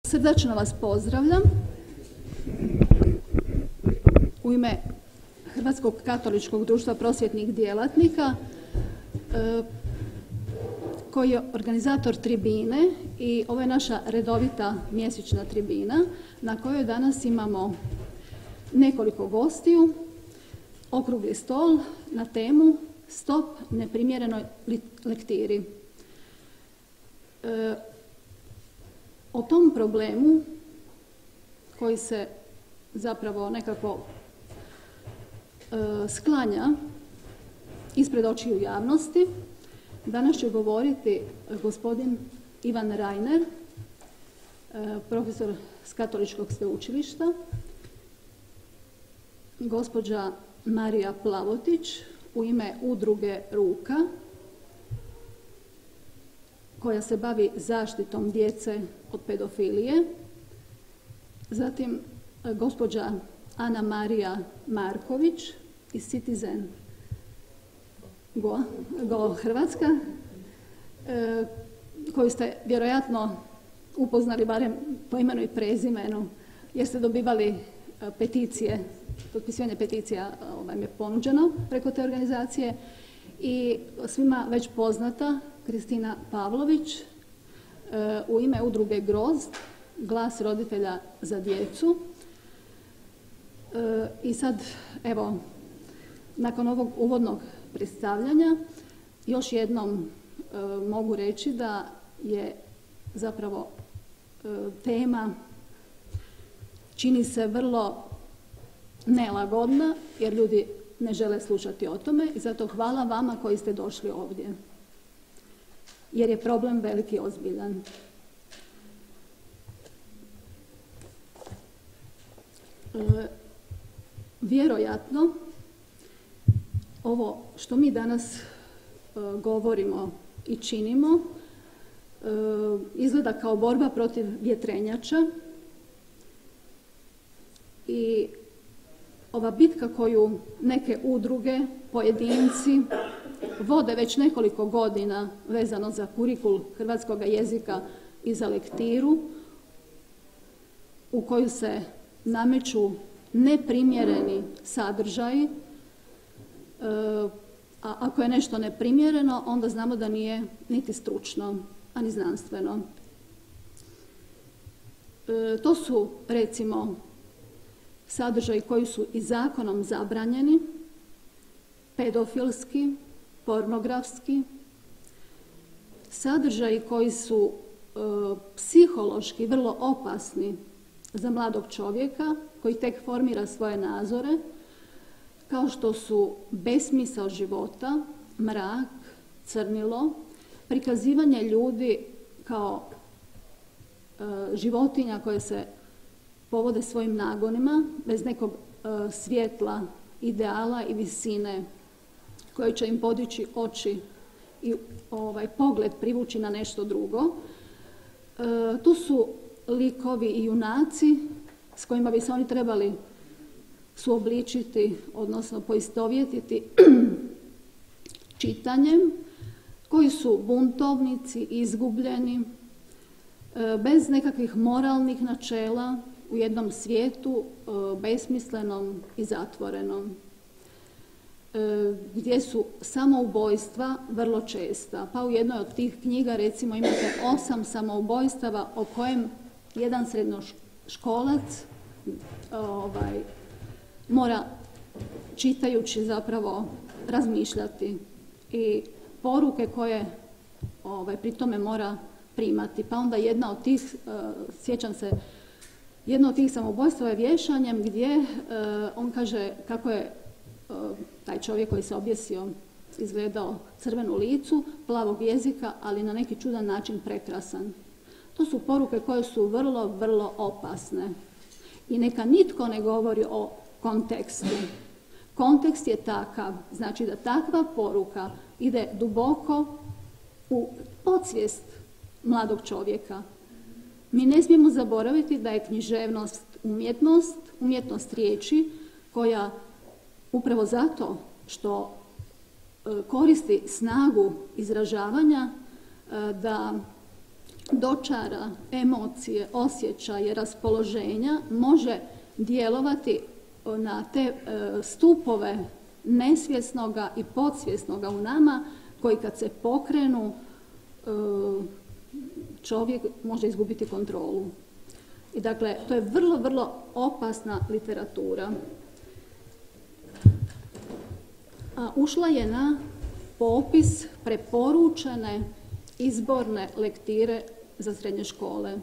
Srdačno vas pozdravljam u ime Hrvatskog katoličkog društva prosvjetnih djelatnika koji je organizator tribine i ovo je naša redovita mjesečna tribina na kojoj danas imamo nekoliko gostiju, okrugli stol na temu Stop neprimjerenoj lektiri. O tom problemu koji se zapravo nekako sklanja ispred očiju javnosti, danas će govoriti gospodin Ivan Reiner, profesor s Katoličkog sveučilišta, gospođa Marija Plavotić u ime udruge Ruka koja se bavi zaštitom djece od pedofilije, zatim gospođa Ana Marija Marković iz Citizen Go Hrvatska, koju ste vjerojatno upoznali barem po imenu i prezimenu jer ste dobivali peticije, potpisivanje peticija vam je ponuđeno preko te organizacije, i svima već poznata Kristina Pavlović u ime udruge Grozd, glas roditelja za djecu. I sad, evo, nakon ovog uvodnog predstavljanja, još jednom mogu reći da je zapravo tema čini se vrlo nelagodna jer ljudi ne žele slušati o tome i zato hvala vama koji ste došli ovdje jer je problem veliki i ozbiljan. Vjerojatno ovo što mi danas govorimo i činimo izgleda kao borba protiv vjetrenjača i ova bitka koju neke udruge, pojedinci vode već nekoliko godina vezano za kurikul hrvatskog jezika i za lektiru u koju se nameću neprimjereni sadržaji, a ako je nešto neprimjereno onda znamo da nije niti stručno, a ni znanstveno. To su recimo sadržaji koji su i zakonom zabranjeni, pedofilski, pornografski, sadržaji koji su psihološki vrlo opasni za mladog čovjeka koji tek formira svoje nazore, kao što su besmisao života, mrak, crnilo, prikazivanje ljudi kao životinja koje se povode svojim nagonima bez nekog svjetla, ideala i visine koje će im podići oči i pogled privući na nešto drugo. Tu su likovi i junaci s kojima bi se oni trebali suobličiti, odnosno poistovjetiti čitanjem, koji su buntovnici, izgubljeni, bez nekakvih moralnih načela, u jednom svijetu besmislenom i zatvorenom, gdje su samoubojstva vrlo česta. Pa u jednoj od tih knjiga recimo imate 8 samoubojstava o kojem jedan srednjoškolac mora čitajući zapravo razmišljati i poruke koje pri tome mora primati. Pa onda jedna od tih, sjećam se, jedno od tih samoubojstava je vješanjem gdje on kaže kako je taj čovjek koji se objesio izgledao crven u licu, plavog jezika, ali na neki čudan način prekrasan. To su poruke koje su vrlo, vrlo opasne. I neka nitko ne govori o kontekstu. Kontekst je takav, znači da takva poruka ide duboko u podsvijest mladog čovjeka. Mi ne smijemo zaboraviti da je književnost umjetnost riječi koja upravo zato što koristi snagu izražavanja da dočara, emocije, osjećaje, raspoloženja može djelovati na te stupove nesvjesnoga i podsvjesnoga u nama koji kad se pokrenu čovjek može izgubiti kontrolu. I dakle, to je vrlo, vrlo opasna literatura. A ušla je na popis preporučene izborne lektire za srednje škole.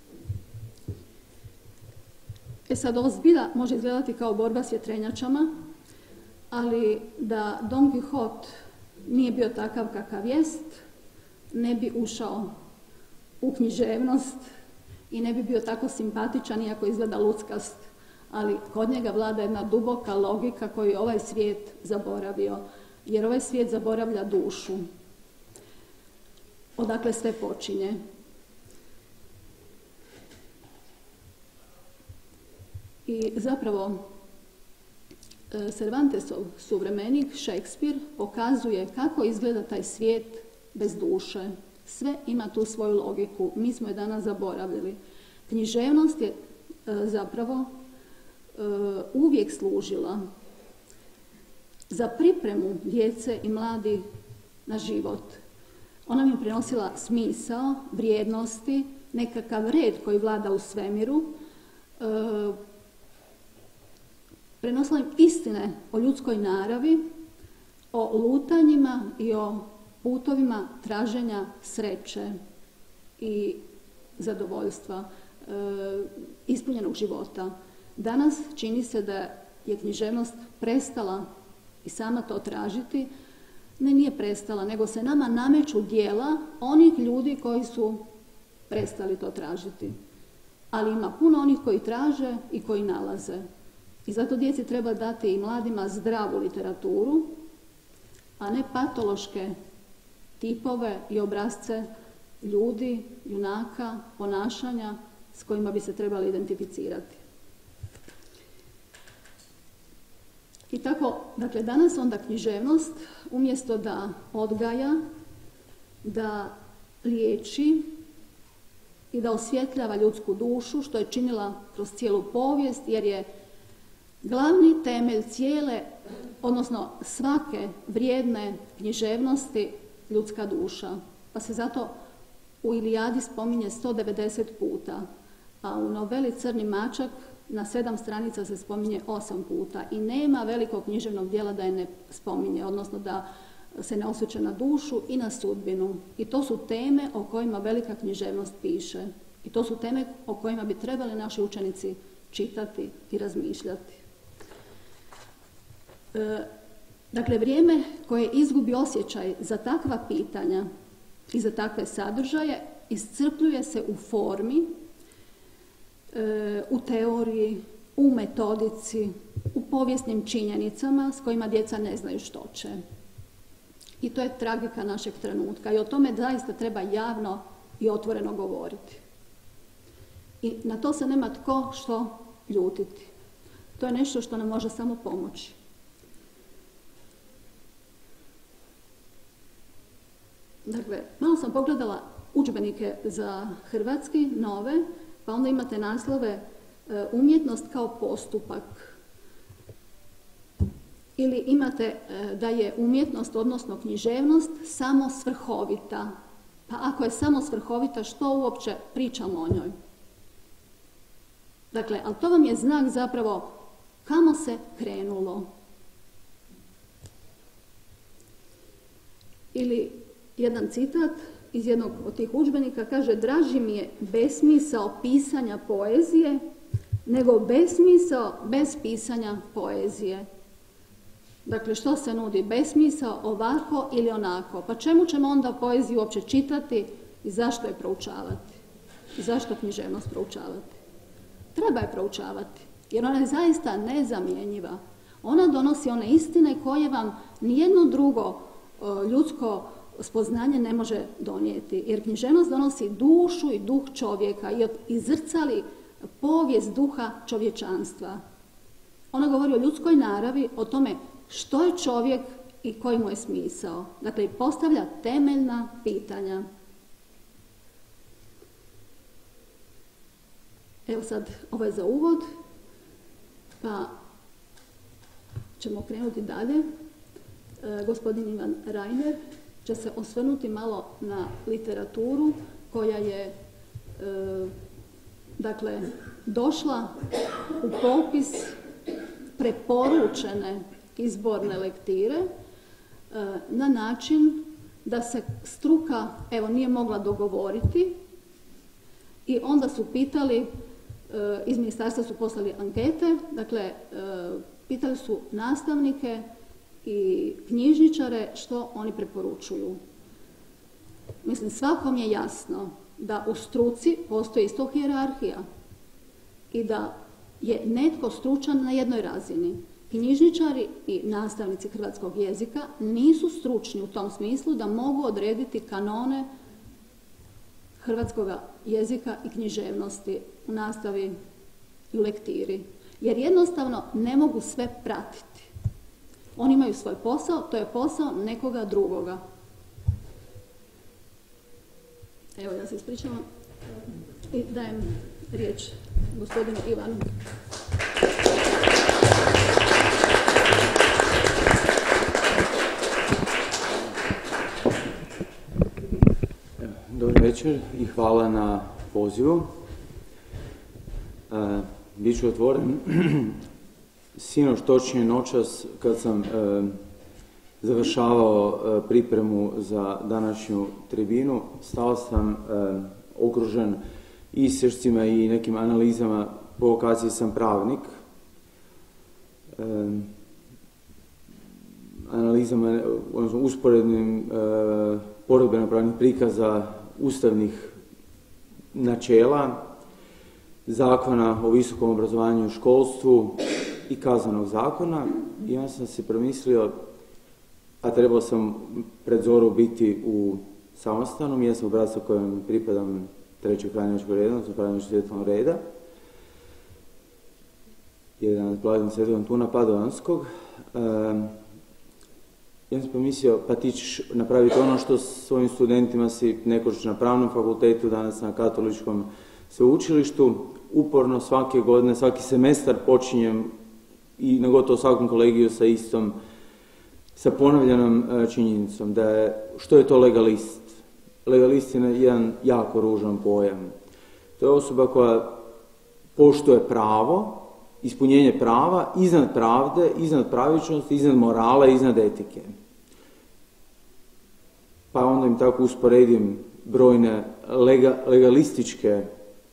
Sad ovo zbilja može izgledati kao borba s vjetrenjačama, ali da Don Quixote nije bio takav kakav jest, ne bi ušao u književnost i ne bi bio tako simpatičan iako izgleda luckast, ali kod njega vlada jedna duboka logika koju je ovaj svijet zaboravio, jer ovaj svijet zaboravlja dušu. Odakle sve počinje. I zapravo Cervantesov suvremenik Shakespeare pokazuje kako izgleda taj svijet bez duše. Sve ima tu svoju logiku, mi smo je danas zaboravili. Književnost je zapravo uvijek služila za pripremu djece i mladih na život. Ona mi je prenosila smisao, vrijednosti, nekakav red koji vlada u svemiru, prenosila im istine o ljudskoj naravi, o lutanjima i o putovima traženja sreće i zadovoljstva, ispunjenog života. Danas čini se da je književnost prestala i sama to tražiti. Ne, nije prestala, nego se nama nameću djela onih ljudi koji su prestali to tražiti. Ali ima puno onih koji traže i koji nalaze. I zato djeci treba dati i mladima zdravu literaturu, a ne patološke tipove i obrazce ljudi, junaka, ponašanja s kojima bi se trebali identificirati. I tako, dakle, danas onda književnost umjesto da odgaja, da liječi i da osvjetljava ljudsku dušu, što je činila kroz cijelu povijest, jer je glavni temelj cijele, odnosno svake vrijedne književnosti ljudska duša. Pa se zato u Ilijadi spominje 190 puta, a u noveli Crni mačak na 7 stranica se spominje 8 puta i nema velikog književnog djela da je ne spominje, odnosno da se ne osvrće na dušu i na sudbinu. I to su teme o kojima velika književnost piše. I to su teme o kojima bi trebali naši učenici čitati i razmišljati. Dakle, vrijeme koje izgubi osjećaj za takva pitanja i za takve sadržaje iscrpljuje se u formi, u teoriji, u metodici, u povijesnim činjenicama s kojima djeca ne znaju što će. I to je tragika našeg trenutka i o tome zaista treba javno i otvoreno govoriti. I na to se nema tko što ljutiti. To je nešto što nam može samo pomoći. Dakle, malo sam pogledala udžbenike za hrvatski, nove, pa onda imate naslove umjetnost kao postupak. Ili imate da je umjetnost, odnosno književnost, samo svrhovita. Pa ako je samo svrhovita, što uopće pričamo o njoj? Dakle, ali to vam je znak zapravo kamo se krenulo. Ili jedan citat iz jednog od tih udžbenika kaže: draži mi je besmisao pisanja poezije nego besmisao bez pisanja poezije. Dakle, što se nudi? Besmisao ovako ili onako. Pa čemu ćemo onda poeziju uopće čitati i zašto je proučavati? I zašto književnost proučavati? Treba je proučavati, jer ona je zaista nezamjenjiva. Ona donosi one istine koje vam nijedno drugo ljudsko spoznanje ne može donijeti. Jer književnost donosi dušu i duh čovjeka i izrcali povijest duha čovječanstva. Ona govori o ljudskoj naravi, o tome što je čovjek i koji mu je smisao. Dakle, postavlja temeljna pitanja. Evo sad, ovo je za uvod, pa ćemo krenuti dalje. Gospodin Ivan Reiner će se osvrnuti malo na literaturu koja je dakle, došla u popis preporučene izborne lektire na način da se struka evo nije mogla dogovoriti i onda su pitali, iz ministarstva su poslali ankete, dakle pitali su nastavnike i knjižničare što oni preporučuju. Mislim, svakom je jasno da u struci postoji isto hijerarhija i da je netko stručan na jednoj razini. Knjižničari i nastavnici hrvatskog jezika nisu stručni u tom smislu da mogu odrediti kanone hrvatskog jezika i književnosti u nastavi i u lektiri. Jer jednostavno ne mogu sve pratiti. Oni imaju svoj posao, to je posao nekoga drugoga. Evo, ja se ispričavam i dajem riječ gospodinu Ivanu. Dobar večer i hvala na pozivu. Biću otvoren. Sinoć, točnije noćas, kad sam završavao pripremu za današnju tribinu, stao sam okružen isječcima i nekim analizama. Po vokaciji sam pravnik. Analizama, odnosno usporednim poredbeno-pravnih prikaza ustavnih načela, zakona o visokom obrazovanju i školstvu i kaznenog zakona. I ja sam si promislio, a trebao sam pred zoru biti u samostanu, mjesto u bratstvu kojem pripadam trećeg franjevačkog reda, odnosno franjevačkog svjetovnog reda, jedan od blagdana Svetog Antuna Padovanskog. Ja sam pomislio, pa ti ćeš napraviti ono što svojim studentima si nekoć na pravnom fakultetu, danas na katoličkom sveučilištu, uporno svake godine, svaki semestar počinjem i na gotovo svakom kolegiju sa ponavljanom činjenicom da je, što je to legalist? Legalist je jedan jako ružan pojam. To je osoba koja poštuje pravo, ispunjenje prava, iznad pravde, iznad pravičnosti, iznad morala, iznad etike. Pa onda im tako usporedim brojne legalističke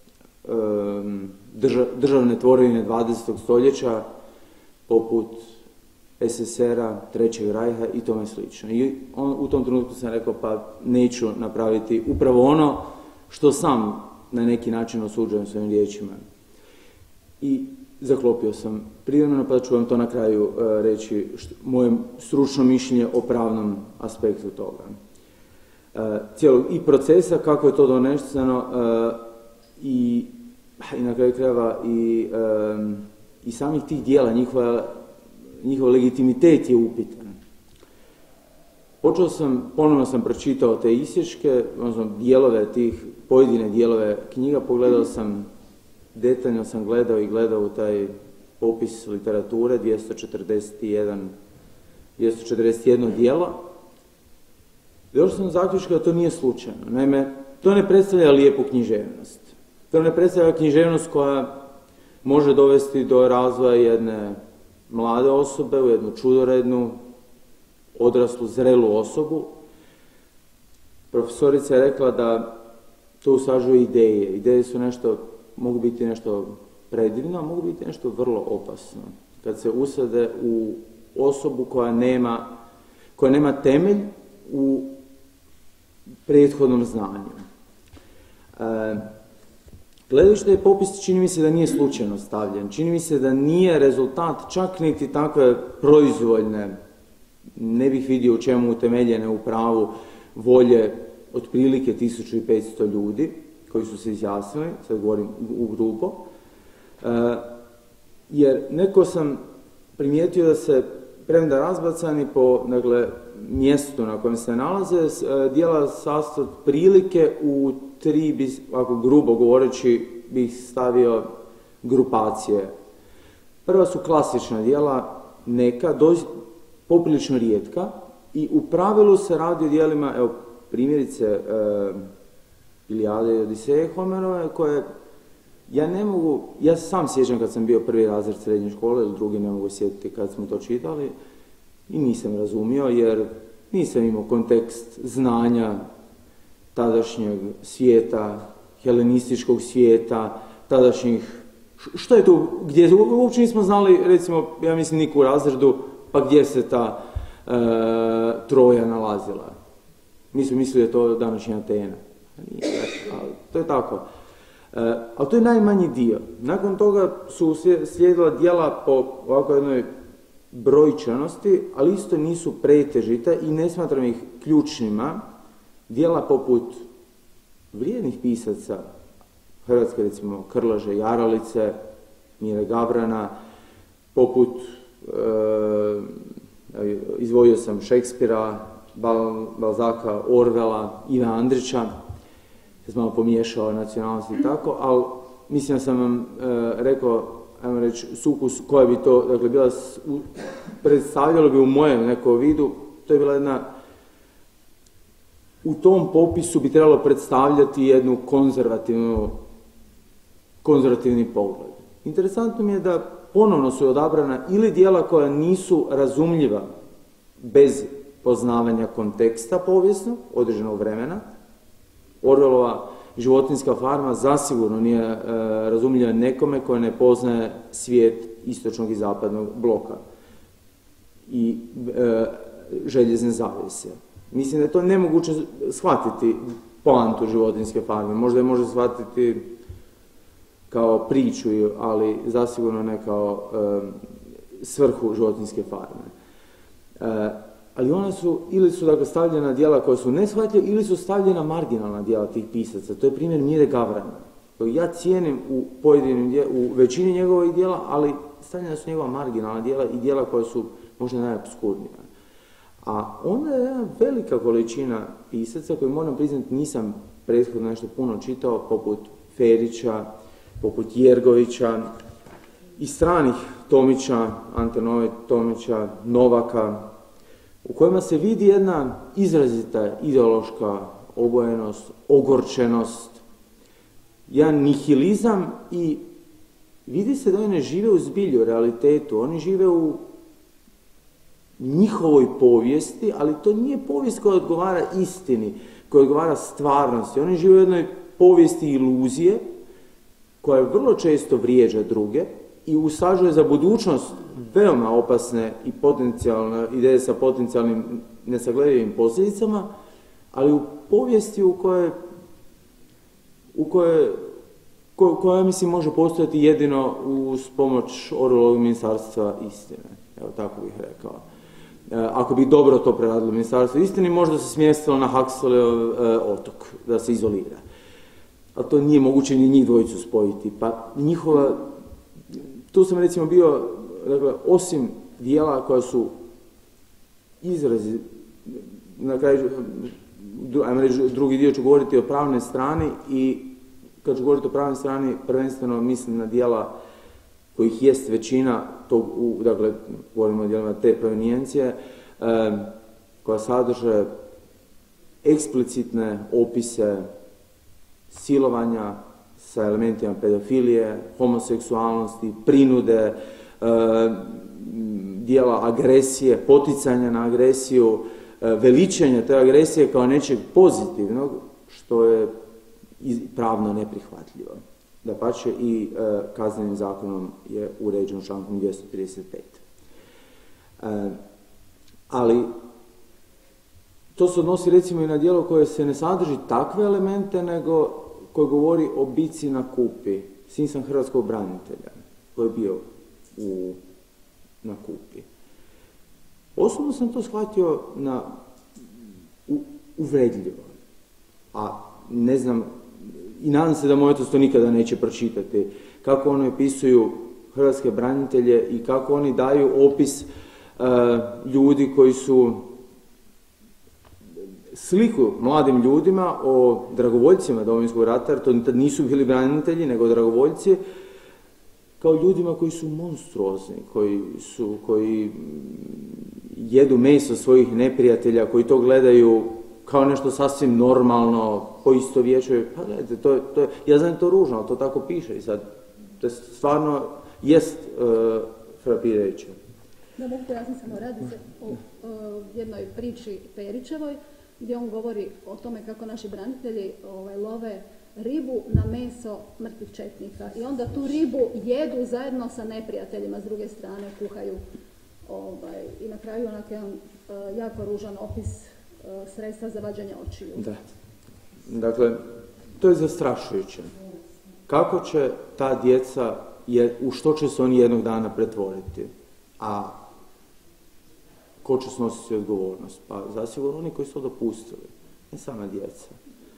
državne tvorevine 20. stoljeća, poput SSR-a, Trećeg rajha i tome slično. I u tom trenutku sam rekao, pa neću napraviti upravo ono što sam na neki način osuđujem svojim riječima. I zaklopio sam privremeno, pa ću vam to na kraju reći moje stručno mišljenje o pravnom aspektu toga. Cijelog i procesa, kako je to doneseno i na kraju krajeva i samih tih dijela, njihov legitimitet je upitan. Ponovno sam pročitao te isječke, odnosno pojedine dijelove knjiga, pogledao sam, detaljno sam gledao u taj popis literature, 241 dijelo. Došao sam do zaključka da to nije slučajno. Naime, to ne predstavlja lijepu književnost. To ne predstavlja književnost koja može dovesti do razvoja jedne mlade osobe u jednu čudorednu, odraslu, zrelu osobu. Profesorica je rekla da to usađuje ideje. Ideje su mogu biti nešto predivno, a mogu biti nešto vrlo opasno. Kad se usade u osobu koja nema temelj u prethodnom znanju. Gledajući taj popis, čini mi se da nije slučajno stavljen. Čini mi se da nije rezultat čak niti takve proizvoljne, ne bih vidio u čemu utemeljene u pravu volje otprilike 1500 ljudi koji su se izjasnili, sad govorim u grubo, jer neko sam primijetio da se, premda razbacani po mjestu na kojem se nalaze, dijela sastav prilike u tri, ako grubo govoreći, bih stavio grupacije. Prva su klasična djela, neka, poprilično rijetka, i u pravilu se radi o djelima, evo primjerice Ilijade i Odiseje Homerove, koje ja se sam sjećam kad sam bio prvi razred srednje škole, ili drugi ne mogu sjetiti kad smo to čitali, i nisam razumio jer nisam imao kontekst znanja tadašnjeg svijeta, helenističkog svijeta, tadašnjih, što je tu, gdje uopće nismo znali, recimo, ja mislim niko u razredu, pa gdje se ta Troja nalazila. Mi smo mislili da je to današnja Atena. Ali to je tako. Ali to je najmanji dio. Nakon toga su slijedila djela po ovako jednoj brojčanosti, ali isto nisu pretežita i ne smatram ih ključnima. Djela poput vrijednih pisaca Hrvatske, recimo Krleže, Jaralice, Mire Gavrana, poput, izdvojio sam Šekspira, Balzaka, Orvela, Iva Andrića, ja sam malo pomiješao nacionalnosti i tako, ali mislim da sam vam rekao, ajmo reći, sukus koja bi to, dakle, bila, predstavljalo bi u mojem nekom vidu, to je bila jedna, u tom popisu bi trebalo predstavljati jednu konzervativni pogled. Interesantno mi je da ponovno su odabrana ili djela koja nisu razumljiva bez poznavanja konteksta povijesnog, određenog vremena. Orwellova Životinjska farma zasigurno nije razumljiva nekome koji ne poznaje svijet istočnog i zapadnog bloka i željezne zavjese. Mislim da je to nemoguće shvatiti poantu Životinjske farme. Možda je može shvatiti kao priču, ali zasigurno ne kao svrhu Životinjske farme. Ali ona su, ili su dakle stavljena djela koja su neshvatljiva, ili su stavljena marginalna djela tih pisaca. To je primjer Mire Gavrana, koji ja cijenim u većini njegovih djela, ali stavljena su njegova marginalna djela i djela koja su možda najapskurnija. A onda je jedna velika količina pisaca koji, moram priznati, nisam prethodno nešto puno čitao, poput Ferića, poput Jergovića i stranih Tomića, Ante Nove Tomića, Novaka, u kojima se vidi jedna izrazita ideološka obojenost, ogorčenost, jedan nihilizam i vidi se da oni ne žive u zbilju, u realitetu, oni žive u njihovoj povijesti, ali to nije povijest koja odgovara istini, koja odgovara stvarnosti. Oni žive u jednoj povijesti iluzije, koja vrlo često vrijeđa druge i usađuje za budućnost veoma opasne i potencijalne ideje sa potencijalnim nesagledivim posljedicama, ali u povijesti koja mislim može postojati jedino uz pomoć Orwelovog ministarstva istine. Evo, tako bih rekao. Ako bi dobro to preradilo ministarstvo istine, možda se smjestilo na Huxleyov otok, da se izolira. A to nije moguće ni njih dvojicu spojiti. Pa njihova, tu sam recimo bio, dakle, osim dijela koja su izrazi, na kraju, ajmo reći, drugi dio ću govoriti o pravnoj strani i kad ću govoriti o pravnoj strani, prvenstveno mislim na dijela kojih jest većina, dakle, govorimo o dijelima te provenijencije, koja sadrže eksplicitne opise silovanja sa elementima pedofilije, homoseksualnosti, prinude, dijela agresije, poticanja na agresiju, veličanja te agresije kao nečeg pozitivnog, što je pravno neprihvatljivo. Dapače, i kaznenim zakonom je uređeno člankom 235. Ali to se odnosi recimo i na djelo koje se ne sadrži takve elemente, nego koje govori o bici na Kupi. Sin sam hrvatskog branitelja koji je bio na Kupi. Osobno sam to shvatio uvredljivo. A ne znam, i nadam se da moj otac to nikada neće pročitati, kako oni opisuju hrvatske branitelje i kako oni daju opis ljudi koji su sliku mladim ljudima o dragovoljcima Domovinskog rata, jer to nisu bili branitelji, nego dragovoljci, kao ljudima koji su monstruozni, koji jedu meso svojih neprijatelja, koji to gledaju kao nešto sasvim normalno, poistovjećuju. Pa gledajte, ja znam to ružno, ali to tako piše i sad, to stvarno jest frapirajuće. Da, mogu pojasniti samo, radi se o jednoj priči Perićevoj, gdje on govori o tome kako naši branitelji love ribu na meso mrtvih četnika i onda tu ribu jedu zajedno sa neprijateljima s druge strane, kuhaju i na kraju onak jedan jako ružan opis sredstva za vađenje očiju. Da. Dakle, to je zastrašujuće. Kako će ta djeca, u što će se oni jednog dana pretvoriti? A ko će snositi odgovornost? Pa zasigurno oni koji su to dopustili, ne sama djeca.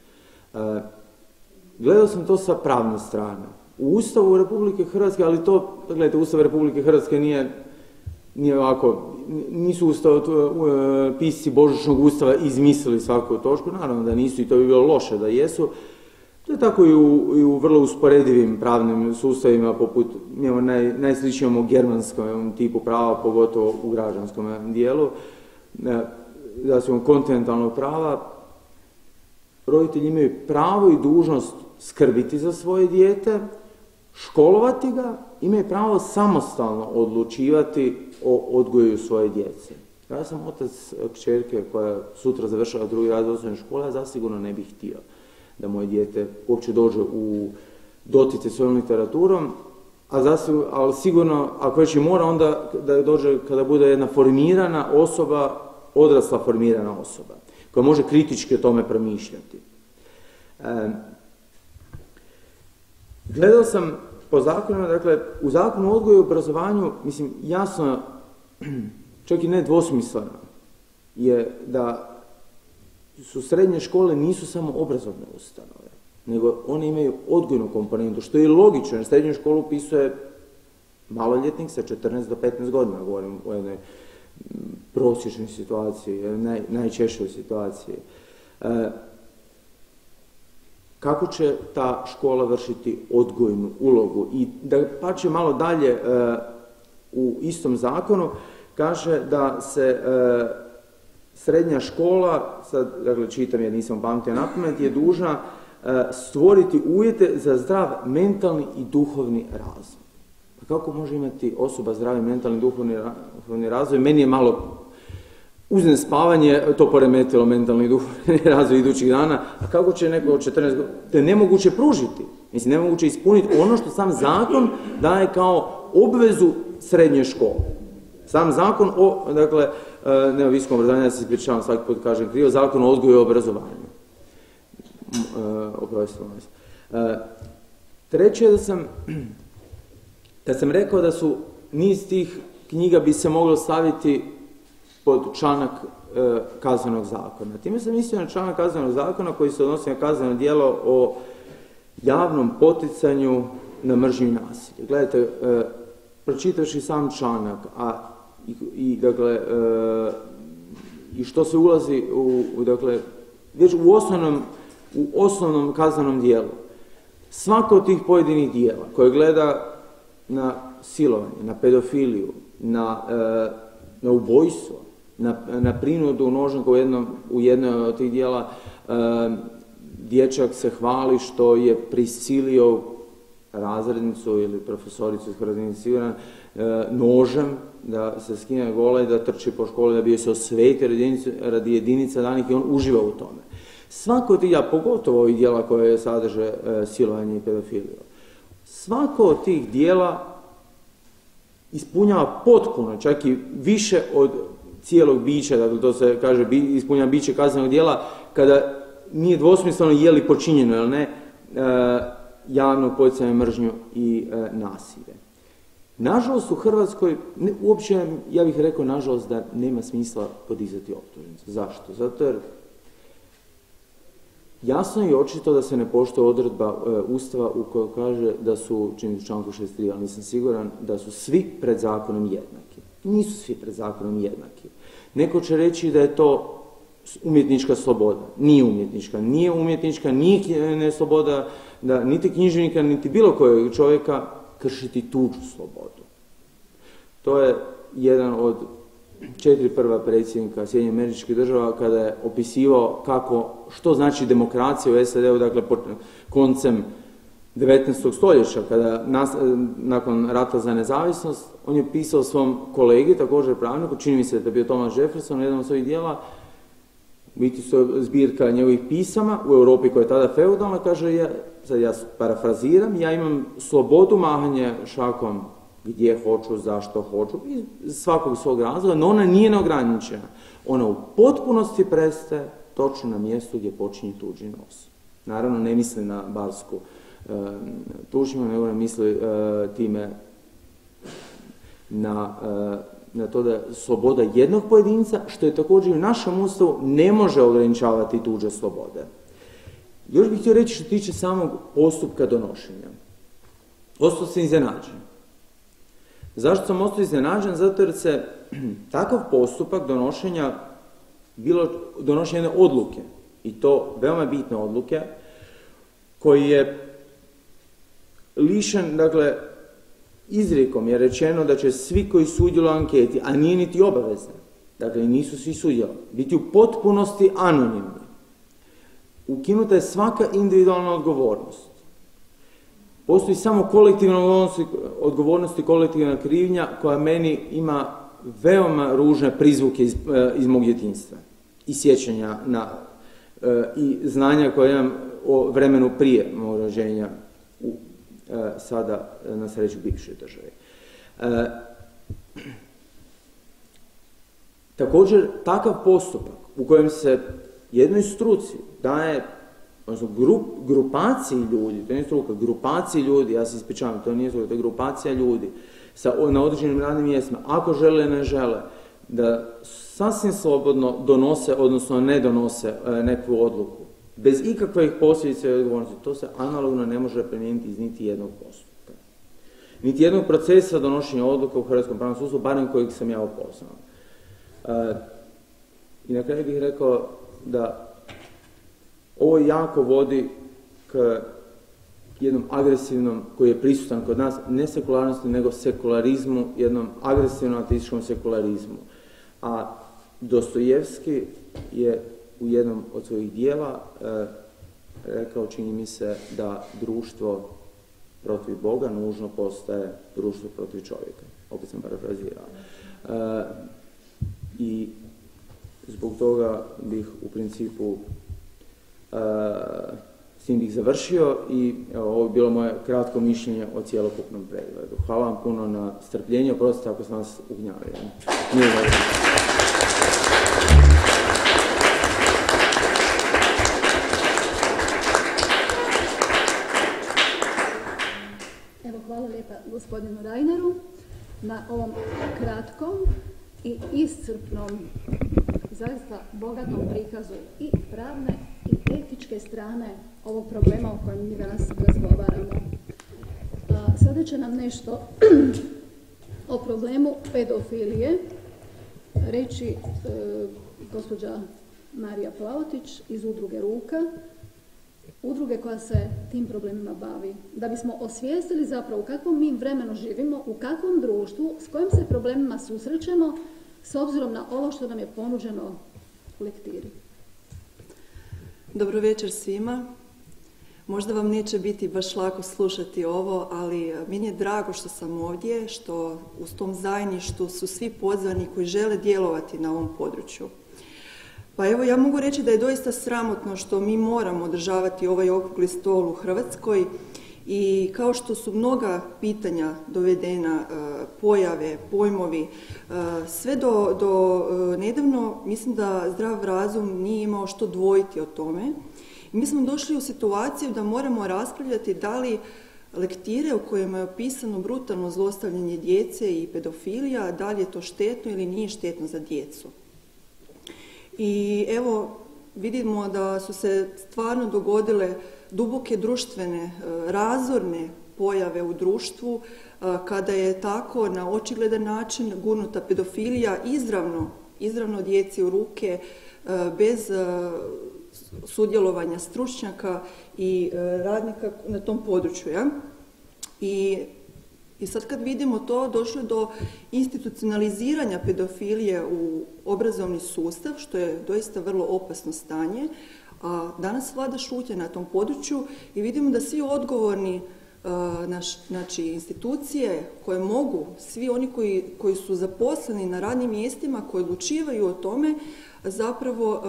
Gledao sam to sa pravne strane. U Ustavu Republike Hrvatske, ali to, gledajte, Ustav Republike Hrvatske nije ovako, nisu pisci Božićnog Ustava izmislili svaku točku, naravno da nisu i to bi bilo loše da jesu. To je tako i u vrlo usporedivim pravnim sustavima, poput, imamo najsličnijom germanskom tipu prava, pogotovo u građanskom dijelu, da su kontinentalnog prava, roditelji imaju pravo i dužnost skrbiti za svoje dijete, školovati ga, imaju pravo samostalno odlučivati o odgoju svoje djece. Ja sam otac kćerke koja sutra završava 2. razred osnovne škole, ja zasigurno ne bih htio da moje dijete uopće dođe u doticaj svojom literaturom, ali sigurno, ako već i mora, onda da dođe kada bude jedna formirana osoba, odrasla formirana osoba, koja može kritički o tome promišljati. Gledao sam po zakonima, dakle, u Zakonu o odgoju i obrazovanju, mislim, jasno, čak i ne dvosmisleno, je da su srednje škole nisu samo obrazovne ustanove, nego one imaju odgojnu komponentu, što je logično, jer srednju školu upisuje maloljetnik sa 14 do 15 godina, govorim o jednoj prosječnoj situaciji, najčešćoj situaciji. Kako će ta škola vršiti odgojnu ulogu? I da pače malo dalje u istom zakonu, kaže da se srednja škola, sad dakle čitam jer nisam pamtio napamet, je dužna stvoriti uvjete za zdrav mentalni i duhovni razvoj. Pa kako može imati osoba zdravi mentalni i duhovni razvoj? Meni je malo uz nespavanje to poremetilo mentalni i duhovni razvoj idućih dana, a kako će neko od 14 godina? To je nemoguće pružiti. Mislim, nemoguće ispuniti ono što sam zakon daje kao obvezu srednje škole. Sam zakon o, dakle, neoviskom obrazovanju, ja se ispričavam, svaki put kažem krivo, zakon o odgoju i obrazovanju. Oprostite, molim vas. Treće je da sam rekao da su niz tih knjiga bi se moglo staviti pod članak kaznenog zakona. Time sam mislio na članak kaznenog zakona koji se odnosi na kazneno djelo o javnom poticanju na mržnju i nasilje. Gledajte, pročitavši sam članak, dakle, i što se ulazi dakle, već u osnovnom kaznenom dijelu, svako od tih pojedinih dijela koje gleda na silovanje, na pedofiliju, na ubojstvo, na prinudu u nožniku u jednoj od tih dijela, dječak se hvali što je prisilio razrednicu ili profesoricu iz Hrvatske nožem da se skine gola i da trči po školi da bi joj se osvetio radi jedinica danih i on uživa u tome. Svako od tih dijela, pogotovo ovih dijela koje sadrže silovanje i pedofiliju, svako od tih dijela ispunjava potpuno, čak i više od cijelog bića, dakle to se kaže ispunjava biće kaznenog dijela, kada nije dvosmisleno je li počinjeno ili ne, javnog poticanja mržnju i nasilje. Nažalost u Hrvatskoj, uopće ja bih rekao nažalost da nema smisla podizati optužnicu. Zašto? Zato jer jasno je očito da se ne poštuje odredba Ustava u kojoj kaže da su, čini u članku 63, ali nisam siguran, da su svi pred zakonom jednaki. Nisu svi pred zakonom jednaki. Neko će reći da je to umjetnička sloboda. Nije umjetnička. Nije sloboda da niti književnika, niti bilo kojeg čovjeka kršiti tuđu slobodu. To je jedan od 4 prva predsjednika Sjedinjenih Američkih Država kada je opisivao što znači demokracija u SAD-u, dakle koncem 19. stoljeća, kada nakon rata za nezavisnost, on je pisao svom kolegi, također pravniku, čini mi se da je bio Thomas Jefferson, jedan od svojih dijela, biti su zbirka njegovih pisama u Europi koja je tada feudalna, kaže, sad ja parafraziram, ja imam slobodu mahanja šakom gdje hoću, zašto hoću, iz svakog svog razloga, no ona nije neograničena. Ona u potpunosti prestaje točno na mjestu gdje počinje tuđi nos. Naravno, ne misli na barsku tužnju, nego ne misli time na to da sloboda jednog pojedinca, što je također u našem Ustavu, ne može ograničavati tuđe slobode. Još bih htio reći što tiče samog postupka donošenja. Ostao sam iznenađen. Zašto sam ostao iznenađen? Zato jer se takav postupak donošenja, bilo donošenje jedne odluke, i to veoma bitne odluke, koji je lišen, dakle, izrijekom je rečeno da će svi koji sudjeluju u anketi, a nije niti obavezno, dakle nisu svi sudjelovali, biti u potpunosti anonimni. Ukinuta je svaka individualna odgovornost. Postoji samo kolektivna odgovornost i kolektivna krivnja koja meni ima veoma ružne prizvuke iz mog djetinjstva i sjećanja i znanja koje imam o vremenu prije mog rođenja sada na sreću bivšoj državi. Također, takav postupak u kojem se jednoj struci daje, odnosno grupaciji ljudi, to nije struka, grupaciji ljudi, ja se ispričavam, to nije struka, to je grupacija ljudi na određenim radnim mjestima, ako žele ili ne žele, da sasvim slobodno donose, odnosno ne donose neku odluku, bez ikakvih posljedica i odgovornosti. To se analogno ne može primijeniti iz niti jednog postupka. Niti jednog procesa donošenja odluka u hrvatskom pravnom sustavu, barem kojeg sam ja upoznao. I na kraju bih rekao da ovo jako vodi k jednom agresivnom, koji je prisutan kod nas, ne sekularnosti, nego sekularizmu, jednom agresivnom ateističkom sekularizmu. A Dostojevski je u jednom od svojih dijela rekao, čini mi se, da društvo protiv Boga nužno postaje društvo protiv čovjeka. Opet sam parafrazirao. I zbog toga bih u principu s tim bih završio i ovo je bilo moje kratko mišljenje o cjelokupnom pregledu. Hvala vam puno na strpljenju, oprostite ako sam vas ugnjavio. Evo, hvala lijepa gospodinu Reineru na ovom kratkom i iscrpnom, zaista bogatom prikazu i pravne i etičke strane ovog problema o kojem mi danas razgovaramo. Sada će nam nešto o problemu pedofilije reći gospođa Marija Plavotić iz udruge Ruka, udruge koja se tim problemima bavi. Da bismo osvijestili zapravo u kakvom mi vremenu živimo, u kakvom društvu, s kojim se problemima susrećemo, s obzirom na ovo što nam je ponuđeno u lektiri. Dobro večer svima. Možda vam neće biti baš lako slušati ovo, ali meni je drago što sam ovdje, što u tom zajedništvu su svi pozvani koji žele djelovati na ovom području. Pa evo, ja mogu reći da je doista sramotno što mi moramo održavati ovaj okrugli stol u Hrvatskoj i kao što su mnoga pitanja dovedena, pojave, pojmovi, sve do nedavno mislim da zdrav razum nije imao što dvojiti o tome. I mi smo došli u situaciju da moramo raspravljati da li lektire u kojima je opisano brutalno zlostavljanje djece i pedofilija, da li je to štetno ili nije štetno za djecu. I evo, vidimo da su se stvarno dogodile duboke društvene, razorne pojave u društvu, kada je tako na očigledan način gurnuta pedofilija izravno djeci u ruke, bez sudjelovanja stručnjaka i radnika na tom području. Ja? I sad kad vidimo to, došlo je do institucionaliziranja pedofilije u obrazovni sustav, što je doista vrlo opasno stanje, a danas vlada šutnja na tom području i vidimo da svi odgovorni znači institucije koje mogu, svi oni koji su zaposleni na radnim mjestima, koji odlučivaju o tome, zapravo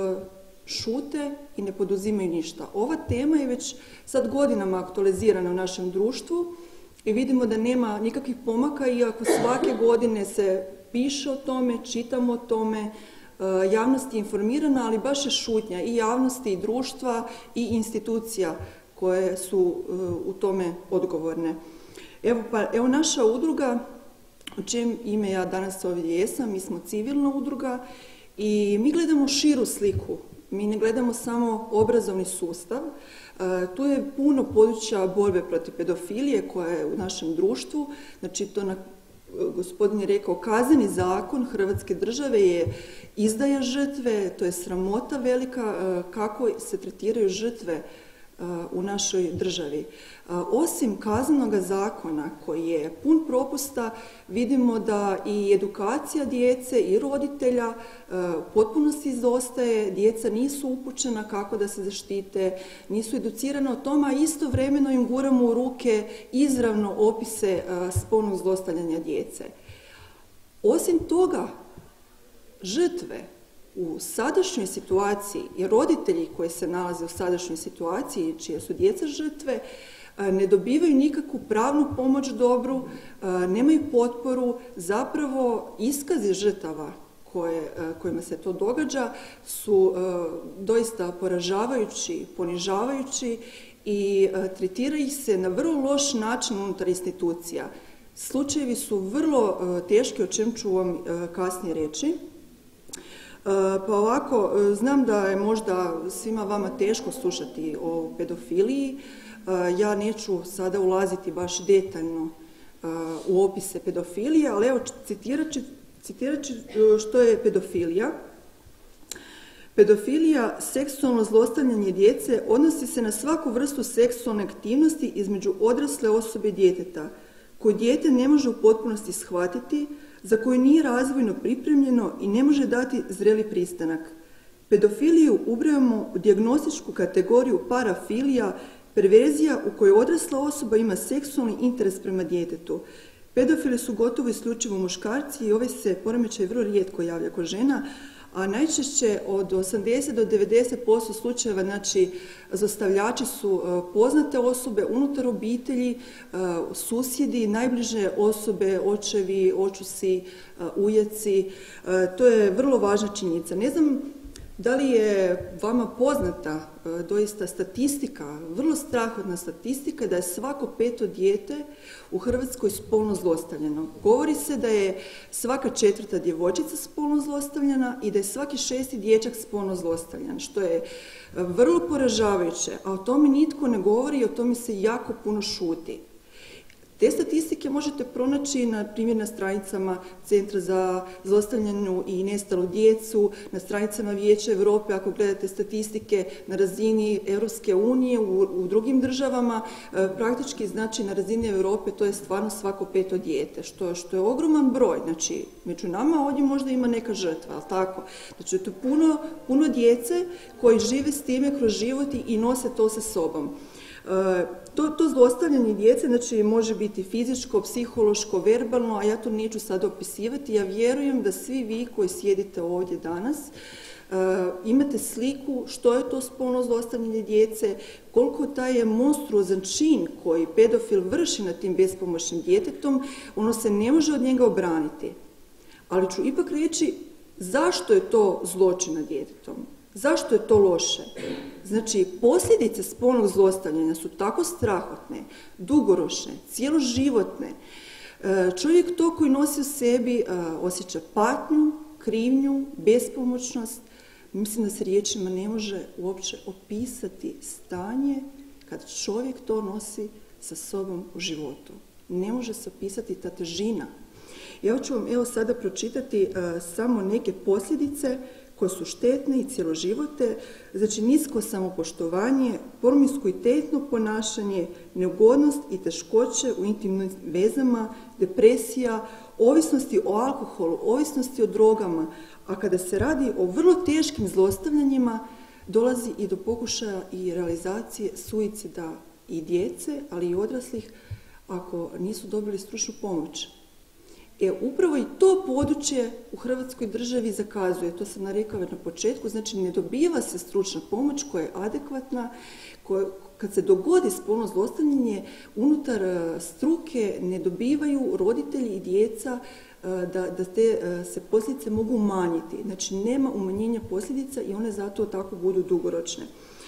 šute i ne poduzimaju ništa. Ova tema je već sad godinama aktualizirana u našem društvu i vidimo da nema nikakvih pomaka, iako svake godine se piše o tome, čitamo o tome, javnost je informirana, ali baš je šutnja i javnosti i društva i institucija koje su u tome odgovorne. Evo naša udruga, u čijem ime ja danas ovdje jesam, mi smo civilna udruga i mi gledamo širu sliku. Mi ne gledamo samo obrazovni sustav, tu je puno područja borbe protiv pedofilije koja je u našem društvu, znači to gospodin je rekao, kazneni zakon Hrvatske države je izdaja žrtve, to je sramota velika kako se tretiraju žrtve u našoj državi. Osim kaznenog zakona koji je pun propusta, vidimo da i edukacija djece i roditelja potpuno se izostaje, djeca nisu upućena kako da se zaštite, nisu educirana o tome, a istovremeno im guramo u ruke izravno opise spolnog zlostavljanja djece. Osim toga, žrtve u sadašnjoj situaciji i roditelji koji se nalaze u sadašnjoj situaciji, čije su djeca žrtve, ne dobivaju nikakvu pravnu pomoć dobru, nemaju potporu, zapravo iskazi žrtava kojima se to događa su doista poražavajući, ponižavajući i tretira ih se na vrlo loš način unutar institucija. Slučajevi su vrlo teški, o čem ću vam kasnije reći. Pa ovako, znam da je možda svima vama teško slušati o pedofiliji. Ja neću sada ulaziti baš detaljno u opise pedofilije, ali evo citirat ću što je pedofilija. Pedofilija, seksualno zlostavljanje djece, odnosi se na svaku vrstu seksualne aktivnosti između odrasle osobe i djeteta, koju dijete ne može u potpunosti shvatiti, za koju nije razvojno pripremljeno i ne može dati zreli pristanak. Pedofiliju ubrajamo u dijagnostičku kategoriju parafilija, perverzija u kojoj odrasla osoba ima seksualni interes prema djetetu. Pedofili su gotovo isključivo muškarci i ovaj se poremećaj vrlo rijetko javlja kod žena, a najčešće od 80 do 90% slučajeva, znači, zlostavljači su poznate osobe unutar obitelji, susjedi, najbliže osobe, očevi, očusi, ujeci. To je vrlo važna činjenica. Ne znam da li je vama poznata doista statistika, vrlo strahotna statistika, da je svako 5. dijete u Hrvatskoj spolno zlostavljano. Govori se da je svaka 4. djevojčica spolno zlostavljana i da je svaki 6. dječak spolno zlostavljan, što je vrlo poražavajuće, a o tome nitko ne govori i o tome se jako puno šuti. Te statistike možete pronaći, na primjer, na stranicama Centra za zlostavljanu i nestalu djecu, na stranicama Vijeća Europe, ako gledate statistike na razini Europske unije, u drugim državama, praktički, znači, na razini Europe to je stvarno svako 5. dijete, što je ogroman broj. Znači, među nama ovdje možda ima neka žrtva, ali tako? Znači, to je puno djece koji žive s time kroz život i nose to sa sobom. To zlostavljanje djece, znači, može biti fizičko, psihološko, verbalno, a ja to neću sad opisivati. Ja vjerujem da svi vi koji sjedite ovdje danas imate sliku što je to spolno zlostavljanje djece, koliko taj je monstruozan čin koji pedofil vrši nad tim bespomoćnim djetetom, ono se ne može od njega obraniti. Ali ću ipak reći zašto je to zločin nad djetetom. Zašto je to loše? Znači, posljedice spolnog zlostavljanja su tako strahotne, dugoročne, cijeloživotne. Čovjek to koji nosi u sebi osjeća patnju, krivnju, bespomoćnost. Mislim da se riječima ne može uopće opisati stanje kad čovjek to nosi sa sobom u životu. Ne može se opisati ta težina. Ja ću vam sada pročitati samo neke posljedice koje su štetne i cjeloživotne, znači nisko samopoštovanje, promiskuitetno ponašanje, neugodnost i teškoće u intimnim vezama, depresija, ovisnosti o alkoholu, ovisnosti o drogama, a kada se radi o vrlo teškim zlostavljanjima, dolazi i do pokušaja i realizacije suicida i djece, ali i odraslih, ako nisu dobili stručnu pomoć. Upravo i to područje u Hrvatskoj državi zakazuje, to sam rekla na početku, znači ne dobiva se stručna pomoć koja je adekvatna, kad se dogodi spolno zlostavljanje, unutar struke ne dobivaju roditelji i djeca da te se posljedice mogu umanjiti. Znači nema umanjenja posljedica i one zato tako budu dugoročne.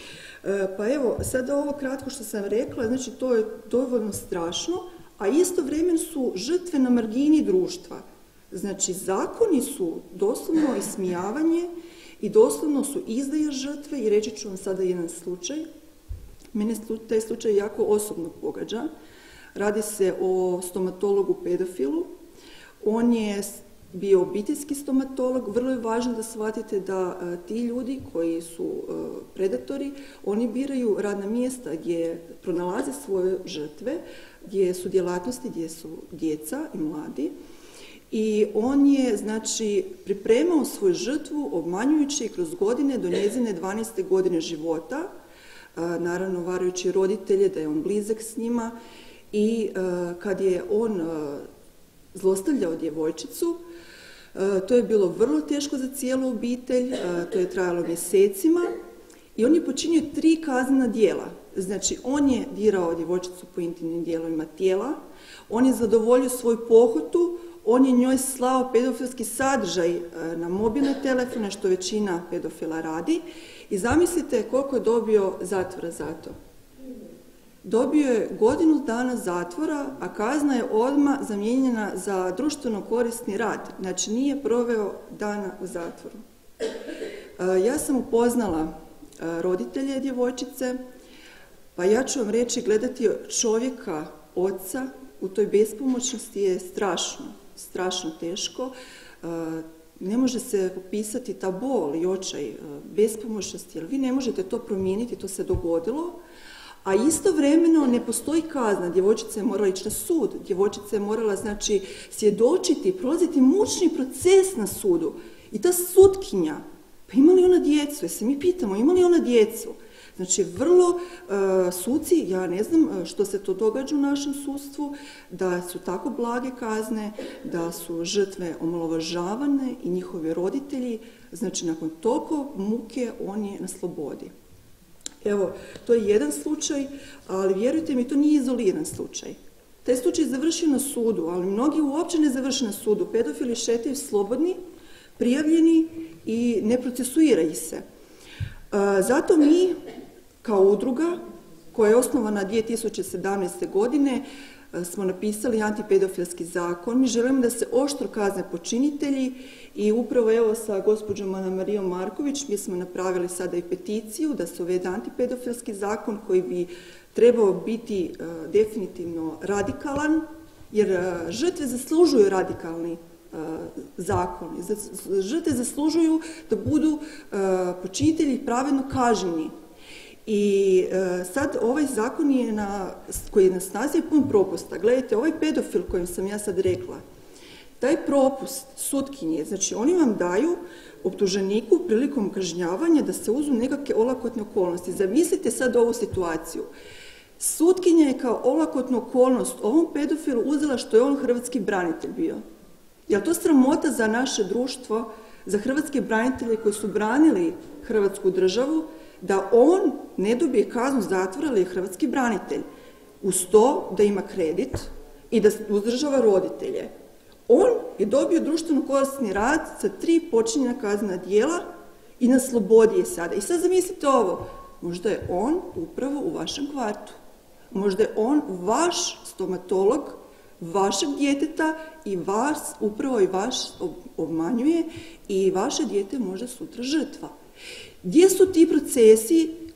Pa evo, sada ovo kratko što sam rekla, znači to je dovoljno strašno, a istovremeno su žrtve na margini društva. Znači zakoni su doslovno ismijavanje i doslovno su izdaja žrtve i reći ću vam sada jedan slučaj. Mene taj slučaj jako osobno pogađa. Radi se o stomatologu pedofilu. On je bio obiteljski stomatolog. Vrlo je važno da shvatite da ti ljudi koji su predatori, oni biraju radna mjesta gdje pronalaze svoje žrtve, gdje su djelatnosti, gdje su djeca i mladi. I on je, znači, pripremao svoju žrtvu obmanjujući kroz godine do njezine 12. godine života, naravno varajući roditelje da je on blizak s njima, i kad je on zlostavljao djevojčicu, to je bilo vrlo teško za cijelu obitelj, to je trajalo mjesecima i on je počinio 3 kaznena djela. Znači, on je dirao djevojčicu po intimnim dijelovima tijela, on je zadovoljio svoju pohotu, on je njoj slao pedofilski sadržaj na mobilne telefone, što većina pedofila radi, i zamislite koliko je dobio zatvora za to. Dobio je 1 godinu dana zatvora, a kazna je odmah zamijenjena za društveno korisni rad. Znači, nije proveo dana u zatvoru. Ja sam upoznala roditelje djevojčice, pa ja ću vam reći, gledati čovjeka, oca, u toj bespomoćnosti je strašno, strašno teško. Ne može se popisati ta bol i očaj bespomoćnosti, jer vi ne možete to promijeniti, to se dogodilo, a istovremeno ne postoji kazna. Djevojčica je morala ići na sud, djevojčica je morala, znači, svjedočiti, prolaziti mučni proces na sudu. I ta sutkinja, pa ima li ona djecu? Jer se mi pitamo, ima li ona djecu? Znači, vrlo suci, ja ne znam što se to događa u našem sudstvu, da su tako blage kazne, da su žrtve omalovažavane i njihovi roditelji, znači, nakon toliko muke on je na slobodi. Evo, to je jedan slučaj, ali vjerujte mi, to nije izoliran slučaj. Taj slučaj je završio na sudu, ali mnogi uopće ne završe na sudu. Pedofili šetaju slobodni, prijavljeni i ne procesuira ih se. Zato mi, kao udruga, koja je osnovana 2017. godine, smo napisali antipedofilski zakon. Mi želimo da se oštro kazne počinitelji i upravo evo sa gospođom Ana-Marijom Marković mi smo napravili sada i peticiju da se uvede antipedofilski zakon koji bi trebao biti definitivno radikalan, jer žrtve zaslužuju radikalni zakon. Žrtve zaslužuju da budu počinitelji pravedno kažnjeni. I sad ovaj zakon koji je na snazi je pun propusta. Gledajte, ovaj pedofil kojem sam ja sad rekla, taj propust sutkinje, znači oni vam daju optuženiku prilikom kažnjavanja da se uzmu nekakve olakotne okolnosti. Zamislite sad ovu situaciju. Sutkinja je kao olakotnu okolnost ovom pedofilu uzela što je on hrvatski branitelj bio. Je li to sramota za naše društvo, za hrvatske branitelje koji su branili Hrvatsku državu, da on ne dobije kaznu zatvora, ali je hrvatski branitelj, uz to da ima kredit i da uzdržava roditelje. On je dobio društveno korisni rad sa 3 počinjena kaznena djela i na slobodi je sada. I sad zamislite ovo, možda je on upravo u vašem kvartu. Možda je on vaš stomatolog, vašeg djeteta i vas, upravo i vaš obmanjuje i vaše dijete možda sutra žrtva. Gdje su ti procesi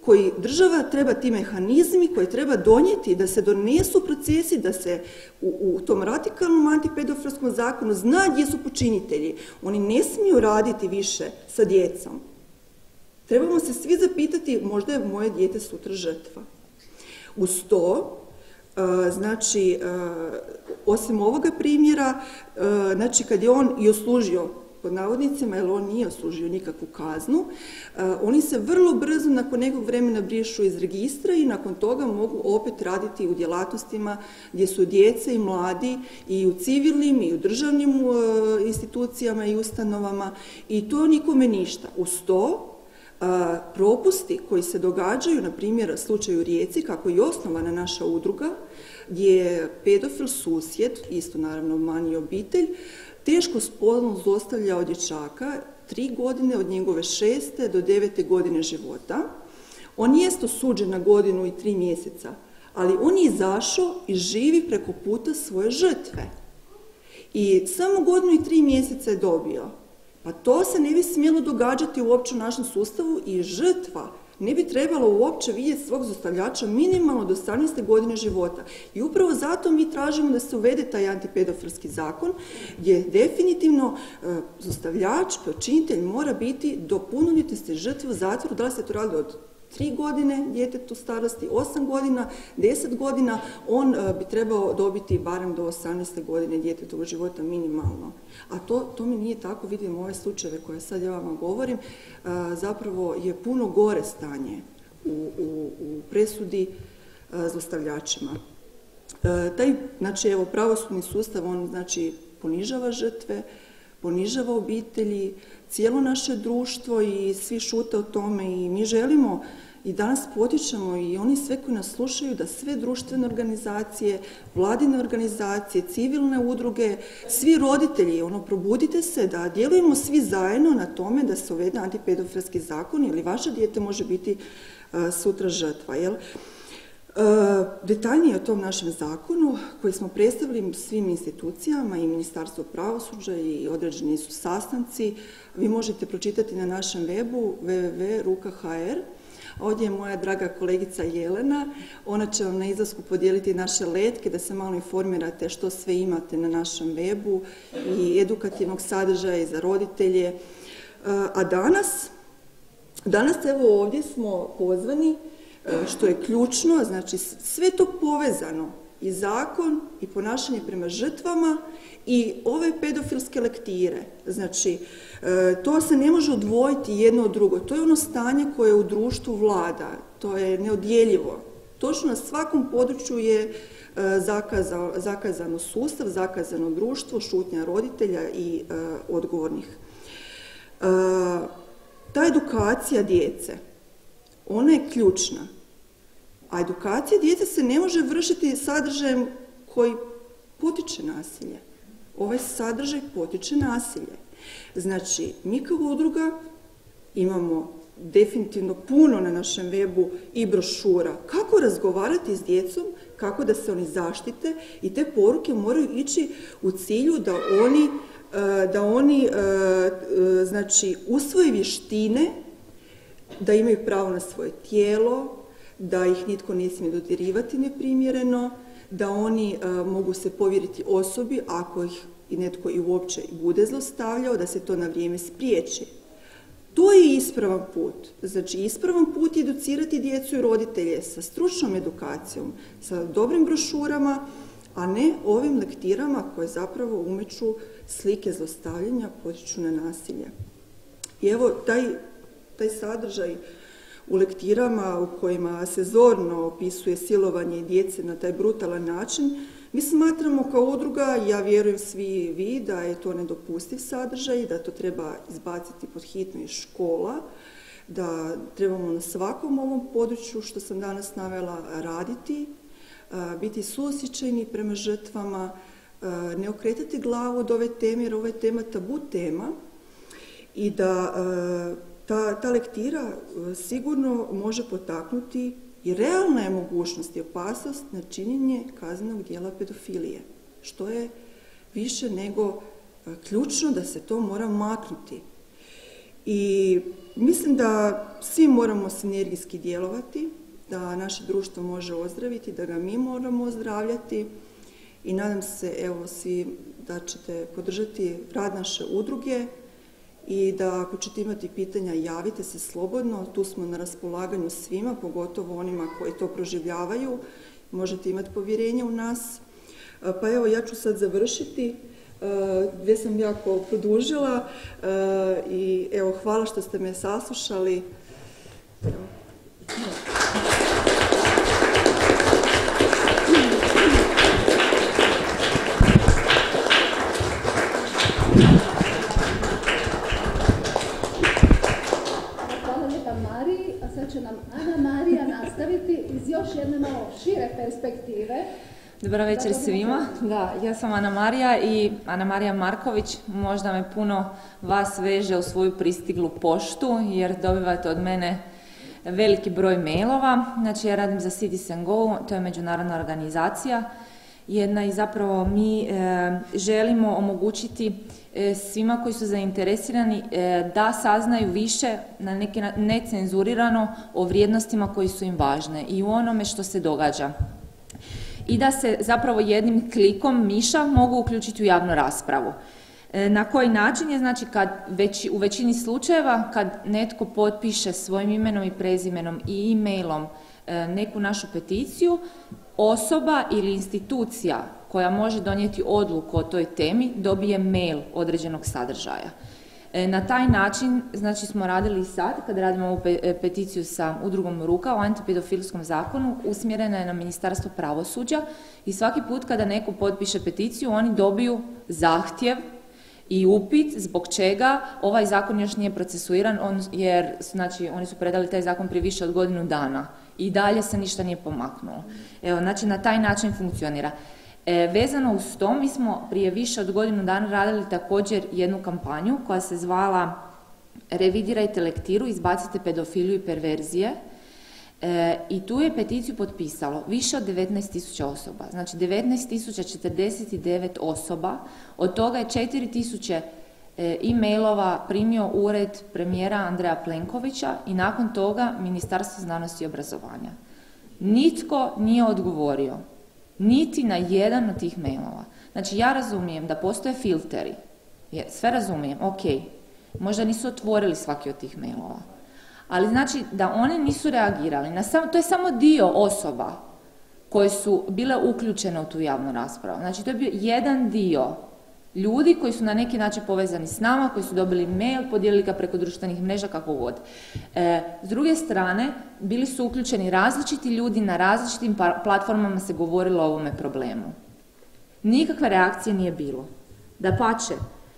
koji država treba ti mehanizmi koje treba donijeti da se donesu procesi, da se u tom radikalnom antipedofilskom zakonu zna gdje su počinitelji. Oni ne smiju raditi više sa djecom. Trebamo se svi zapitati, možda je moje dijete sutra žrtva. Uz to, znači, osim ovoga primjera, znači kad je on i odslužio, pod navodnicima, jer on nije odslužio nikakvu kaznu, oni se vrlo brzo nakon nekog vremena brišu iz registra i nakon toga mogu opet raditi u djelatnostima gdje su djece i mladi i u civilnim i u državnim institucijama i ustanovama i to nikome ništa. Uz to, propusti koji se događaju, na primjer slučaju u Rijeci, kako je osnovana naša udruga, gdje je pedofil susjed, isto naravno mani obitelj, teško spolno zlostavljao dječaka 3 godine od njegove 6. do 9. godine života. On jest osuđen na 1 godinu i 3 mjeseca, ali on je izašao i živi preko puta svoje žrtve. I samo 1 godinu i 3 mjeseca je dobio. Pa to se ne bi smjelo događati uopće u našem sustavu i žrtva ne bi trebalo uopće vidjeti svog zlostavljača minimalno do 18. godine života. I upravo zato mi tražimo da se uvede taj antipedofilski zakon gdje definitivno zlostavljač, počinitelj mora biti do punoljetnosti žrtve u zatvoru, da li se to radi od 3 godine djetetu starosti, 8 godina, 10 godina, on bi trebao dobiti barem do 18. godine djetetovog života minimalno. A to mi nije tako, vidimo ove slučajeve koje sad ja vam govorim, zapravo je puno gore stanje u presudi zlostavljačima. Znači, evo, pravosudni sustav, on, znači, ponižava žrtve, ponižava obitelji, cijelo naše društvo i svi šute o tome i mi želimo i danas potičemo i oni sve koji nas slušaju da sve društvene organizacije, vladine organizacije, civilne udruge, svi roditelji, probudite se da djelujemo svi zajedno na tome da se uvede antipedofilski zakon ili vaše dijete može biti sutra žrtva, jel? Detaljnije o tom našem zakonu koji smo predstavili svim institucijama i Ministarstvo pravosuđa i određeni su sastanci, vi možete pročitati na našem webu www.ruka.hr. Ovdje je moja draga kolegica Jelena, ona će vam na izlasku podijeliti naše letke da se malo informirate što sve imate na našem webu i edukativnog sadržaja i za roditelje. A danas evo ovdje smo pozvani, što je ključno, znači sve to povezano, i zakon, i ponašanje prema žrtvama, i ove pedofilske lektire. Znači, to se ne može odvojiti jedno od drugo. To je ono stanje koje u društvu vlada. To je neodjeljivo. Točno na svakom području je zakazano sustav, zakazano društvo, šutnja roditelja i odgovornih. Ta edukacija djece, ona je ključna. A edukacija djece se ne može vršiti sadržajem koji potiče nasilje. Ovaj sadržaj potiče nasilje. Znači, mi kao udruga imamo definitivno puno na našem webu i brošura kako razgovarati s djecom, kako da se oni zaštite i te poruke moraju ići u cilju da oni znači, usvoje vještine, da imaju pravo na svoje tijelo, da ih nitko ne smije dodirivati neprimjereno, da oni mogu se povjeriti osobi ako ih i netko i uopće bude zlostavljao, da se to na vrijeme spriječi. To je ispravan put. Znači, ispravan put je educirati djecu i roditelje sa stručnom edukacijom, sa dobrim brošurama, a ne ovim lektirama koje zapravo umeću slike zlostavljanja, potiču na nasilje. I evo, taj sadržaj u lektirama u kojima se zorno opisuje silovanje djece na taj brutalan način, mi smatramo kao udruga, ja vjerujem svi vi, da je to nedopustiv sadržaj, da to treba izbaciti pod hitno iz škola, da trebamo na svakom ovom području što sam danas navela raditi, biti suosjećajni prema žrtvama, ne okretati glavu od ove teme, jer ova je tema tabu tema i da ta lektira sigurno može potaknuti i realna je mogućnost i opasnost na činjenje kaznenog djela pedofilije, što je više nego ključno da se to mora maknuti. I mislim da svi moramo sinergijski djelovati, da naše društvo može ozdraviti, da ga mi moramo ozdravljati i nadam se evo svi da ćete podržati rad naše udruge i da ako ćete imati pitanja javite se slobodno, tu smo na raspolaganju svima, pogotovo onima koji to proživljavaju, možete imati povjerenje u nas. Pa evo ja ću sad završiti, gdje sam jako produžila i evo hvala što ste me saslušali. Će nam Ana Marija nastaviti iz još jedne malo šire perspektive. Dobar večer svima. Da, ja sam Ana Marija i Ana Marija Marković. Možda me puno vas veže u svoju pristiglu poštu jer dobivate od mene veliki broj mailova. Znači ja radim za Citizen Go, to je međunarodna organizacija jedna i zapravo mi želimo omogućiti svima koji su zainteresirani da saznaju više na neki necenzurirano o vrijednostima koji su im važne i u onome što se događa. I da se zapravo jednim klikom miša mogu uključiti u javnu raspravu. Na koji način je, znači u većini slučajeva kad netko potpiše svojim imenom i prezimenom i e-mailom neku našu peticiju, osoba ili institucija koja može donijeti odluku o toj temi dobije mail određenog sadržaja. Na taj način, znači smo radili i sad, kad radimo ovu peticiju sa udrugom Ruka o antipedofilskom zakonu, usmjerena je na Ministarstvo pravosuđa i svaki put kada neko potpiše peticiju, oni dobiju zahtjev i upit zbog čega ovaj zakon još nije procesuiran, jer znači, oni su predali taj zakon prije više od godinu dana i dalje se ništa nije pomaknulo. Evo, znači na taj način funkcionira. Vezano uz to, mi smo prije više od godinu dana radili također jednu kampanju koja se zvala Revidirajte lektiru, izbacite pedofiliju i perverzije. I tu je peticiju potpisalo više od 19.000 osoba. Znači 19.049 osoba, od toga je 4.000 e-mailova primio ured premijera Andreja Plenkovića i nakon toga Ministarstvo znanosti i obrazovanja. Nitko nije odgovorio niti na jedan od tih mailova. Znači ja razumijem da postoje filteri, sve razumijem, ok, možda nisu otvorili svaki od tih mailova, ali znači da one nisu reagirali, to je samo dio osoba koje su bile uključene u tu javnu raspravu. Znači to je bio jedan dio ljudi koji su na neki način povezani s nama, koji su dobili mail, podijelili ga preko društvenih mreža, kako god. S druge strane, bili su uključeni različiti ljudi, na različitim platformama se govorilo o ovome problemu. Nikakve reakcije nije bilo. Dapače,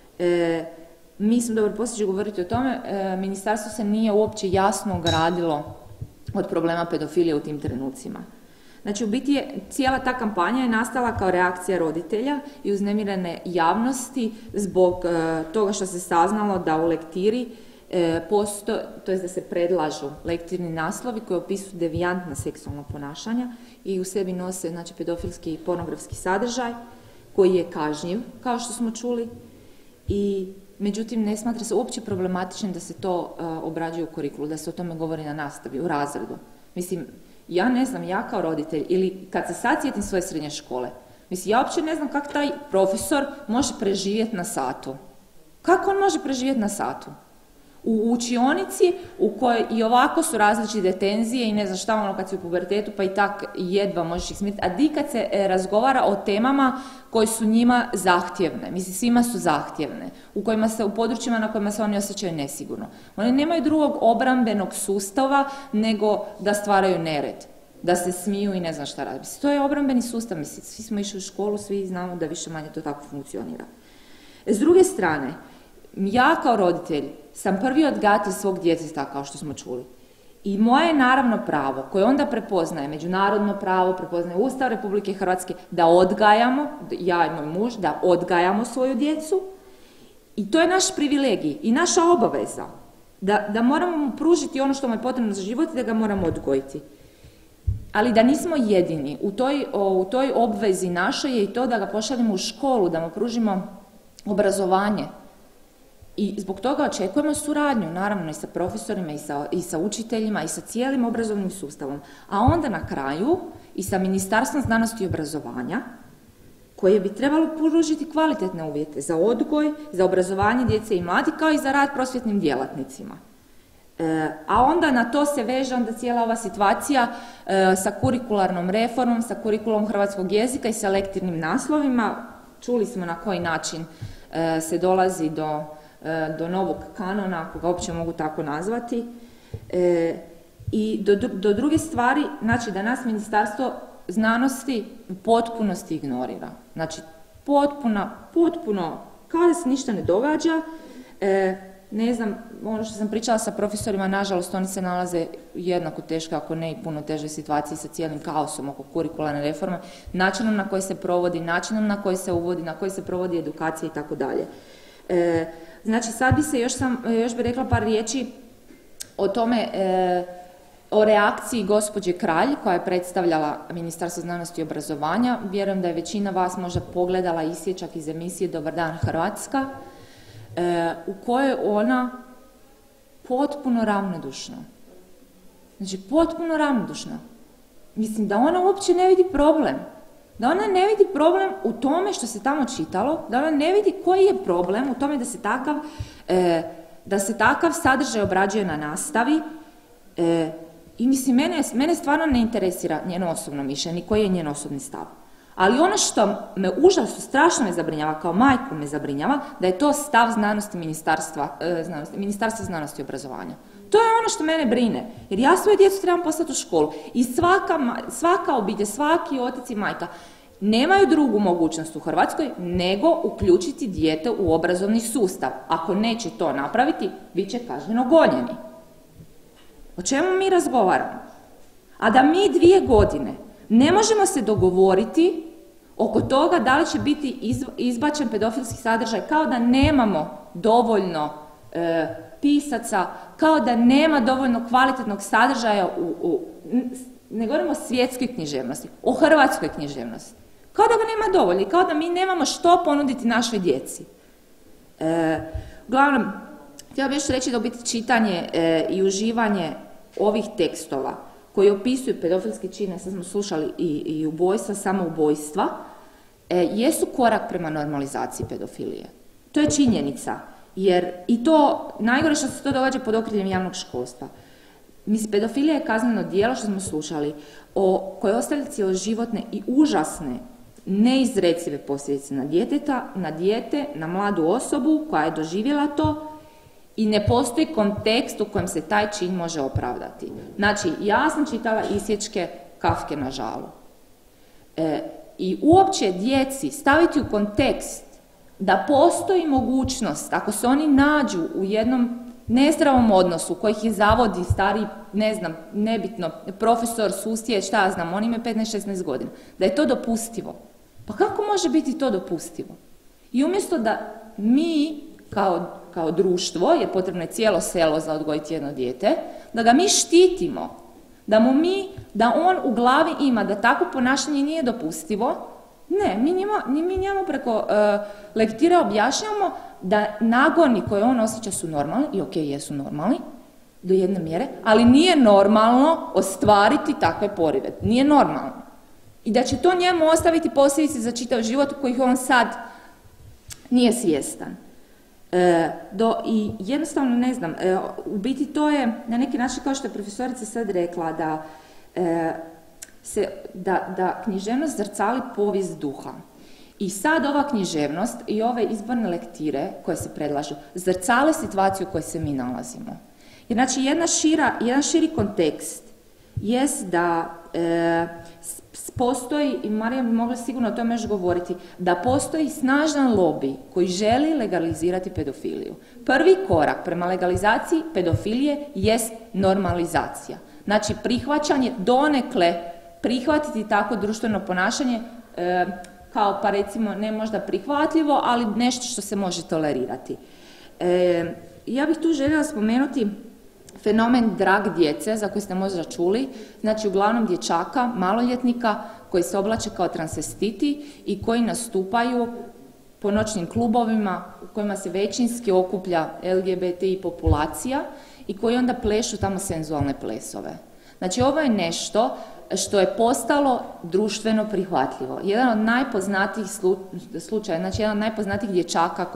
mislim, dobro, poslije ću govoriti o tome, ministarstvo se nije uopće jasno ogradilo od problema pedofilije u tim trenucima. Znači, u biti cijela ta kampanja je nastala kao reakcija roditelja i uznemirene javnosti zbog toga što se saznalo da u lektiri to je da se predlažu lektirni naslovi koji opisuju devijantna seksualna ponašanja i u sebi nose, znači, pedofilski i pornografski sadržaj koji je kažnjiv, kao što smo čuli, i međutim ne smatra se uopće problematičnim da se to obrađuje u kurikulu, da se o tome govori na nastavi, u razredu. Mislim, ja ne znam, ja kao roditelj, ili kad se sad sjetim svoje srednje škole, mislim, ja uopće ne znam kako taj profesor može preživjeti na satu. Kako on može preživjeti na satu? U učionici u kojoj i ovako su različite tenzije i ne znam šta, ono kad si u pubertetu pa i tak jedva možeš ih smiriti, a di kad se razgovara o temama koje su njima zahtjevne, mislim svima su zahtjevne, u područjima na kojima se oni osjećaju nesigurno. Oni nemaju drugog obrambenog sustava nego da stvaraju nered, da se smiju i ne znam šta radi. Mislim, to je obrambeni sustav, mislim, svi smo išli u školu, svi znamo da više manje to tako funkcionira. S druge strane, ja kao roditelj sam prvi odgajatelj svog djeteta, kao što smo čuli. I moje je naravno pravo, koje onda prepoznaje međunarodno pravo, prepoznaje Ustav Republike Hrvatske, da odgajamo, ja i moj muž, da odgajamo svoju djecu. I to je naš privilegij i naša obaveza. Da moramo mu pružiti ono što mu je potrebno za život i da ga moramo odgojiti. Ali da nismo jedini. U toj obvezi našoj je i to da ga pošaljemo u školu, da mu pružimo obrazovanje. I zbog toga očekujemo suradnju, naravno i sa profesorima i sa učiteljima i sa cijelim obrazovnim sustavom. A onda na kraju i sa Ministarstvom znanosti i obrazovanja, koje bi trebalo pružiti kvalitetne uvjete za odgoj, za obrazovanje djece i mladih, kao i za rad prosvjetnim djelatnicima. A onda na to se veže onda cijela ova situacija sa kurikularnom reformom, sa kurikulom hrvatskog jezika i sa lektirnim naslovima. Čuli smo na koji način se dolazi do novog kanona, ako ga uopće mogu tako nazvati. I do druge stvari, znači da nas Ministarstvo znanosti u potpunosti ignorira. Znači, potpuno, kao da se ništa ne događa. Ne znam, ono što sam pričala sa profesorima, nažalost, oni se nalaze jednako teško, ako ne i puno težoj situaciji sa cijelim kaosom oko kurikularne reforme, načinom na koji se provodi, načinom na koji se uvodi, na koji se provodi edukacija i tako dalje. Znači, sad bi se još bi rekla par riječi o tome, o reakciji gospođe Kralj, koja je predstavljala Ministarstvo znanosti i obrazovanja. Vjerujem da je većina vas možda pogledala isječak iz emisije Dobar dan Hrvatska, u kojoj ona potpuno ravnodušna. Znači, potpuno ravnodušna. Mislim da ona uopće ne vidi problem. Da ona ne vidi problem u tome što se tamo čitalo, da ona ne vidi koji je problem u tome da se takav sadržaj obrađuje na nastavi. I mislim, mene stvarno ne interesira njeno osobno mišljenje, koji je njen osobni stav. Ali ono što me užasno, strašno me zabrinjava, kao majku me zabrinjava, da je to stav Ministarstva znanosti i obrazovanja. To je ono što mene brine, jer ja svoje djecu trebam poslati u školu i svaka obitelj, svaki otac i majka nemaju drugu mogućnost u Hrvatskoj nego uključiti dijete u obrazovni sustav. Ako neće to napraviti, bit će kažnjeno gonjeni. O čemu mi razgovaramo? A da mi 2 godine ne možemo se dogovoriti oko toga da li će biti izbačen pedofilski sadržaj, kao da nemamo dovoljno pisaca, kao da nema dovoljno kvalitetnog sadržaja ne govorimo o svjetskoj književnosti, o hrvatskoj književnosti. Kao da ga nema dovoljno i kao da mi nemamo što ponuditi našoj djeci. Uglavnom, htjela bih još reći da u biti čitanje i uživanje ovih tekstova koji opisuju pedofilske čine, sad smo slušali i ubojstva, samoubojstva, jesu korak prema normalizaciji pedofilije. To je činjenica, jer i to, najgore što se to događa pod okriljem javnog školstva. Mislim, pedofilija je kazneno djelo, što smo slušali, koje ostavlja cjeloživotne i užasne, neizrecive posljedice na djeteta, na dijete, na mladu osobu koja je doživjela to, i ne postoji kontekst u kojem se taj čin može opravdati. Znači, ja sam čitala isječke Kafke na žalu. I uopće djeci staviti u kontekst da postoji mogućnost, ako se oni nađu u jednom nezdravom odnosu koji ih zavodi stari, ne znam, nebitno, profesor, susjed, šta ja znam, on ima 15-16 godina, da je to dopustivo. Pa kako može biti to dopustivo? I umjesto da mi, kao društvo, jer potrebno je cijelo selo za odgojiti jedno dijete, da ga mi štitimo, da on u glavi ima da takvo ponašanje nije dopustivo. Ne, mi njemu preko lektire objašnjavamo da nagoni koje on osjeća su normalni, i ok, jesu normalni, do jedne mjere, ali nije normalno ostvariti takve porive. Nije normalno. I da će to njemu ostaviti posljedice za čitav život u kojih on sad nije svjestan. I jednostavno ne znam, u biti to je na neki način, kao što je profesorica sad rekla, da književnost zrcali povijest duha. I sad ova književnost i ove izborne lektire koje se predlažu zrcale situaciju u kojoj se mi nalazimo. Jer znači jedan širi kontekst jest da postoji, i Marija bi mogla sigurno o tome još govoriti, da postoji snažan lobij koji želi legalizirati pedofiliju. Prvi korak prema legalizaciji pedofilije jest normalizacija. Znači prihvaćanje, donekle prihvatiti tako društveno ponašanje kao, pa recimo, ne možda prihvatljivo, ali nešto što se može tolerirati. Ja bih tu željela spomenuti fenomen drag djece, za koji ste možda čuli, znači uglavnom dječaka, maloljetnika, koji se oblače kao transvestiti i koji nastupaju po noćnim klubovima u kojima se većinski okuplja LGBTI populacija i koji onda plešu tamo senzualne plesove. Znači ovo je nešto što je postalo društveno prihvatljivo. Jedan od najpoznatijih slučaja, znači jedan od najpoznatijih dječaka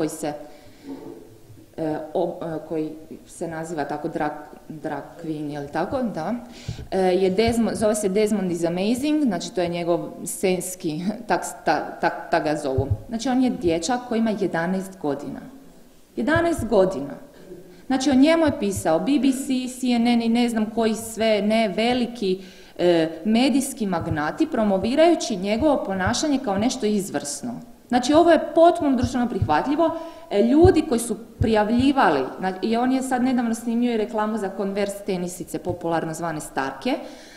koji se naziva tako drag queen, je li tako? Da. Zove se Desmond is Amazing, znači to je njegov scenski, tak ga zovu. Znači on je dječak koji ima 11 godina. 11 godina. Znači o njemu je pisao BBC, CNN i ne znam koji sve, ne veliki medijski magnati, promovirajući njegovo ponašanje kao nešto izvrsno. Znači ovo je potpuno društveno prihvatljivo. Ljudi koji su prijavljivali, i on je sad nedavno snimio i reklamu za Converse tenisice, popularno zvane Starke,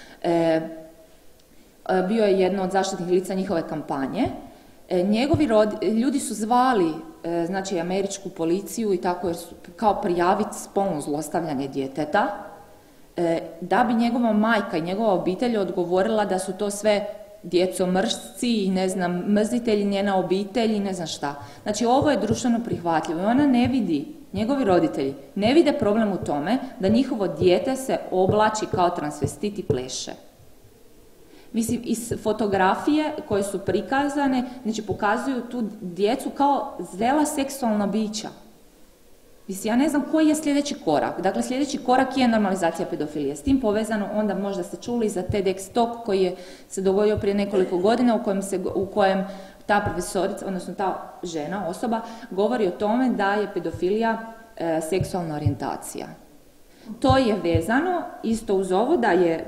bio je jedno od zaštitnih lica njihove kampanje. Njegovi ljudi su zvali znači američku policiju i tako, jer su kao prijaviti spolno zlostavljanje djeteta, da bi njegova majka i njegova obitelj odgovorila da su to sve djecomržci i ne znam, mrzitelji njena obitelj i ne znam šta. Znači ovo je društveno prihvatljivo i ona ne vidi, njegovi roditelji ne vide problem u tome da njihovo dijete se oblači kao transvestit i pleše. Mislim, iz fotografije koje su prikazane, znači pokazuju tu djecu kao zrela seksualna bića. Mislim, ja ne znam koji je sljedeći korak. Dakle, sljedeći korak je normalizacija pedofilije. S tim povezano, onda možda ste čuli za TEDx Talk koji se dogodio prije nekoliko godina u kojem ta profesorica, odnosno ta žena, osoba, govori o tome da je pedofilija seksualna orijentacija. To je vezano isto uz ovo da je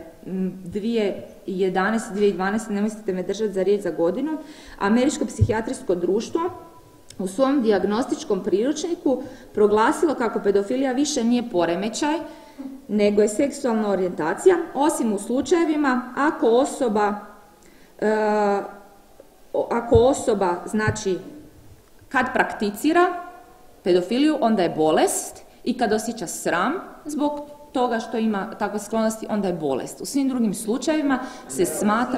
2011. ne mislite me držati za riječ za godinu, Američko psihijatrijsko društvo u svom dijagnostičkom priručniku proglasilo kako pedofilija više nije poremećaj, nego je seksualna orijentacija, osim u slučajevima ako osoba, znači, kad prakticira pedofiliju, onda je bolest i kad osjeća sram zbog toga što ima takve sklonosti, onda je bolest. U svim drugim slučajevima se smatra...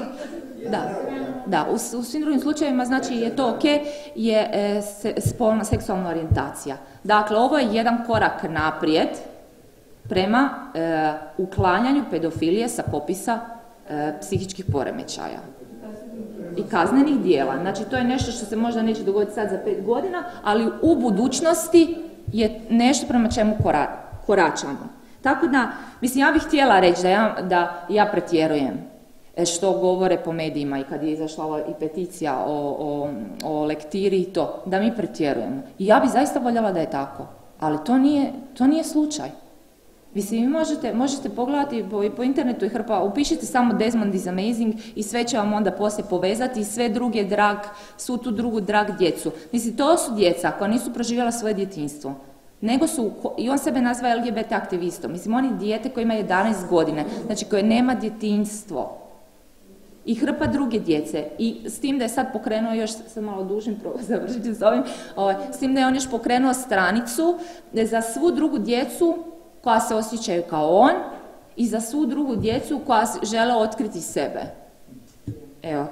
Da, u svim drugim slučajevima znači je to ok, je spolna seksualna orijentacija. Dakle, ovo je jedan korak naprijed prema uklanjanju pedofilije sa popisa psihičkih poremećaja i kaznenih dijela. Znači, to je nešto što se možda neće dogoditi sad za 5 godina, ali u budućnosti je nešto prema čemu koračamo. Tako da, mislim, ja bih htjela reći da ja pretjerujem što govore po medijima i kad je izašla i peticija o lektiri i to, da mi pretjerujemo. I ja bih zaista voljela da je tako, ali to nije slučaj. Mislim, vi možete pogledati po internetu i upišite samo Desmond is Amazing i sve će vam onda poslije povezati i sve druge svu tu drugu drag djecu. Mislim, to su djeca koja nisu proživjela svoje djetinjstvo. Nego i on sebe naziva LGBT aktivistom. Mislim, on je dijete koje ima 11 godina, znači koje nema djetinjstvo. I hrpa druge djece. I s tim da je sad pokrenuo, još sam malo dužim završiti s ovim, s tim da je on još pokrenuo stranicu za svu drugu djecu koja se osjećaju kao on i za svu drugu djecu koja žele otkriti sebe. Evo,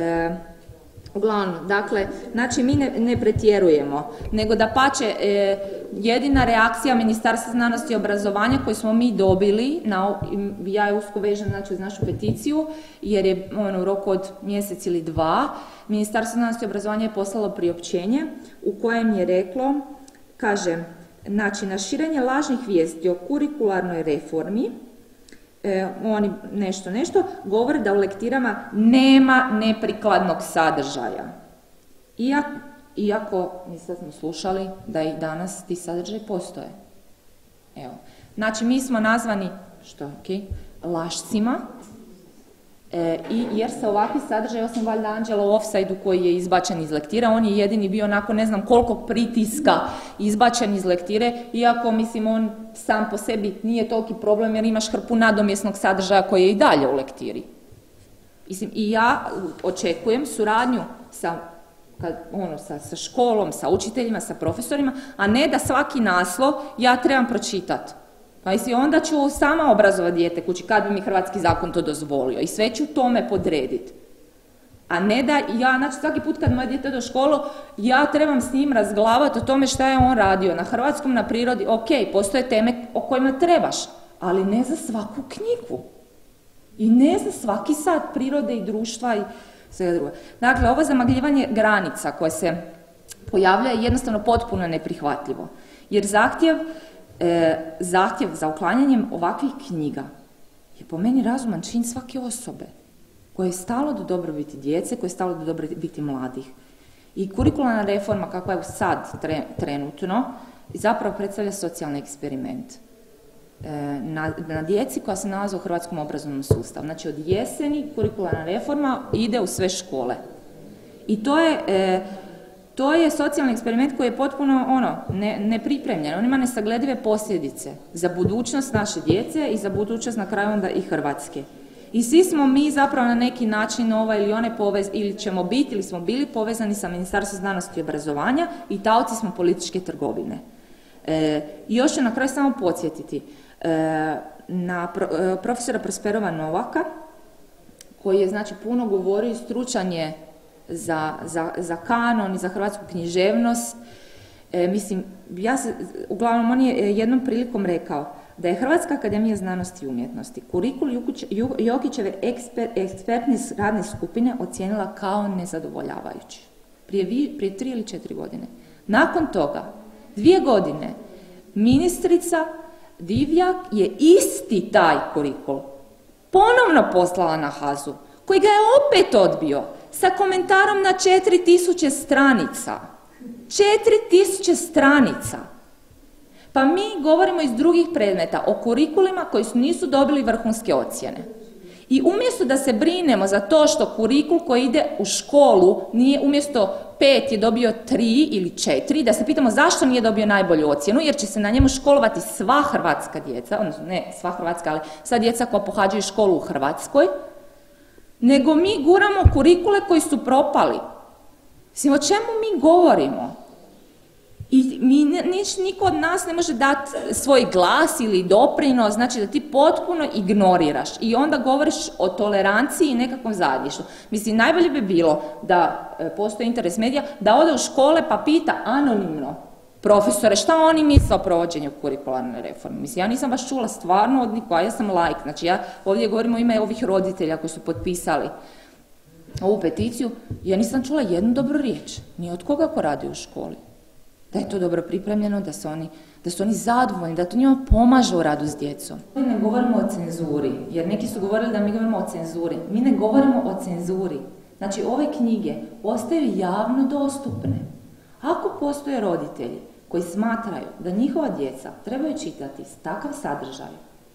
uglavnom, dakle, znači mi ne pretjerujemo, nego da pače jedina reakcija Ministarstva znanosti i obrazovanja koju smo mi dobili, ja je usko vežem znači uz našu peticiju, jer je u roku od mjesec ili 2, Ministarstvo znanosti i obrazovanja je poslalo priopćenje u kojem je reklo, kaže, znači na širenje lažnih vijesti o kurikularnoj reformi, oni nešto, govore da u lektirama nema neprikladnog sadržaja. Iako mi sad smo slušali da i danas ti sadržaji postoje. Evo. Znači mi smo nazvani, lašcima, jer se ovakvi sadržaj, osim valjda Anđela u Offside-u koji je izbačen iz lektira, on je jedini bio nakon ne znam koliko pritiska izbačen iz lektire, iako mislim on sam po sebi nije toliki problem jer imaš hrpu nadomjesnog sadržaja koji je i dalje u lektiri. Mislim, i ja očekujem suradnju sa školom, sa učiteljima, sa profesorima, a ne da svaki naslov ja trebam pročitati. Pa mislim, onda ću sama obrazovati dijete kući kad bi mi hrvatski zakon to dozvolio i sve ću tome podrediti. A ne da ja, znači svaki put kad moje dijete ode u školu, ja trebam s njim razglavati o tome šta je on radio na hrvatskom, na prirodi. Ok, postoje teme o kojima trebaš, ali ne za svaku knjigu. I ne za svaki sat prirode i društva i svega druga. Dakle, ovo zamagljivanje granica koje se pojavlja je jednostavno potpuno neprihvatljivo. Jer zahtjev za uklanjanjem ovakvih knjiga je po meni razuman čin svake osobe koje je stalo do dobrobiti djece, koje je stalo do dobrobiti mladih. I kurikularna reforma kakva je sad trenutno zapravo predstavlja socijalni eksperiment na djeci koja se nalaze u hrvatskom obrazovnom sustavu. Znači od jeseni kurikularna reforma ide u sve škole. I to je socijalni eksperiment koji je potpuno nepripremljen. On ima nesagledive posljedice za budućnost naše djece i za budućnost na kraju onda i Hrvatske. I svi smo mi zapravo na neki način ili ćemo biti ili smo bili povezani sa Ministarstvom znanosti i obrazovanja i taoci smo političke trgovine. I još ću na kraju samo podsjetiti na profesora Prosperova Novaka, koji je znači puno govorio i stručan je za kanon i za hrvatsku književnost. Uglavnom on je jednom prilikom rekao da je Hrvatska akademija znanosti i umjetnosti kurikul Jokićeve ekspertne radne skupine ocijenila kao nezadovoljavajući. Prije 3 ili 4 godine. Nakon toga, 2 godine, ministrica Divjak je isti taj kurikul ponovno poslala na HAZU, koji ga je opet odbio sa komentarom na 4000 stranica. 4000 stranica. Pa mi govorimo iz drugih predmeta o kurikulima koji nisu dobili vrhunske ocjene. I umjesto da se brinemo za to što kurikul koji ide u školu nije umjesto 5 je dobio 3 ili 4, da se pitamo zašto nije dobio najbolju ocjenu, jer će se na njemu školovati sva hrvatska djeca, odnosno ne sva hrvatska, ali sva djeca koja pohađaju školu u Hrvatskoj, nego mi guramo kurikule koji su propali. Mislim, o čemu mi govorimo? I niko od nas ne može dati svoj glas ili doprinos, znači da ti potpuno ignoriraš i onda govoriš o toleranciji i nekakvom zajedništvu. Mislim, najbolje bi bilo da postoji interes medija, da ode u škole pa pita anonimno profesore šta oni misle o provođenju kurikularne reforme. Mislim, ja nisam baš čula stvarno od nikoga, ja sam laik, znači ja ovdje govorim o ime ovih roditelja koji su potpisali ovu peticiju, ja nisam čula jednu dobru riječ, ni od koga ko radi u školi. Da je to dobro pripremljeno, da su oni zadovoljni, da to njima pomaže u radu s djecom. Mi ne govorimo o cenzuri, jer neki su govorili da mi govorimo o cenzuri. Mi ne govorimo o cenzuri. Znači, ove knjige ostaju javno dostupne. Ako postoje roditelji koji smatraju da njihova djeca trebaju čitati takav sadržaj,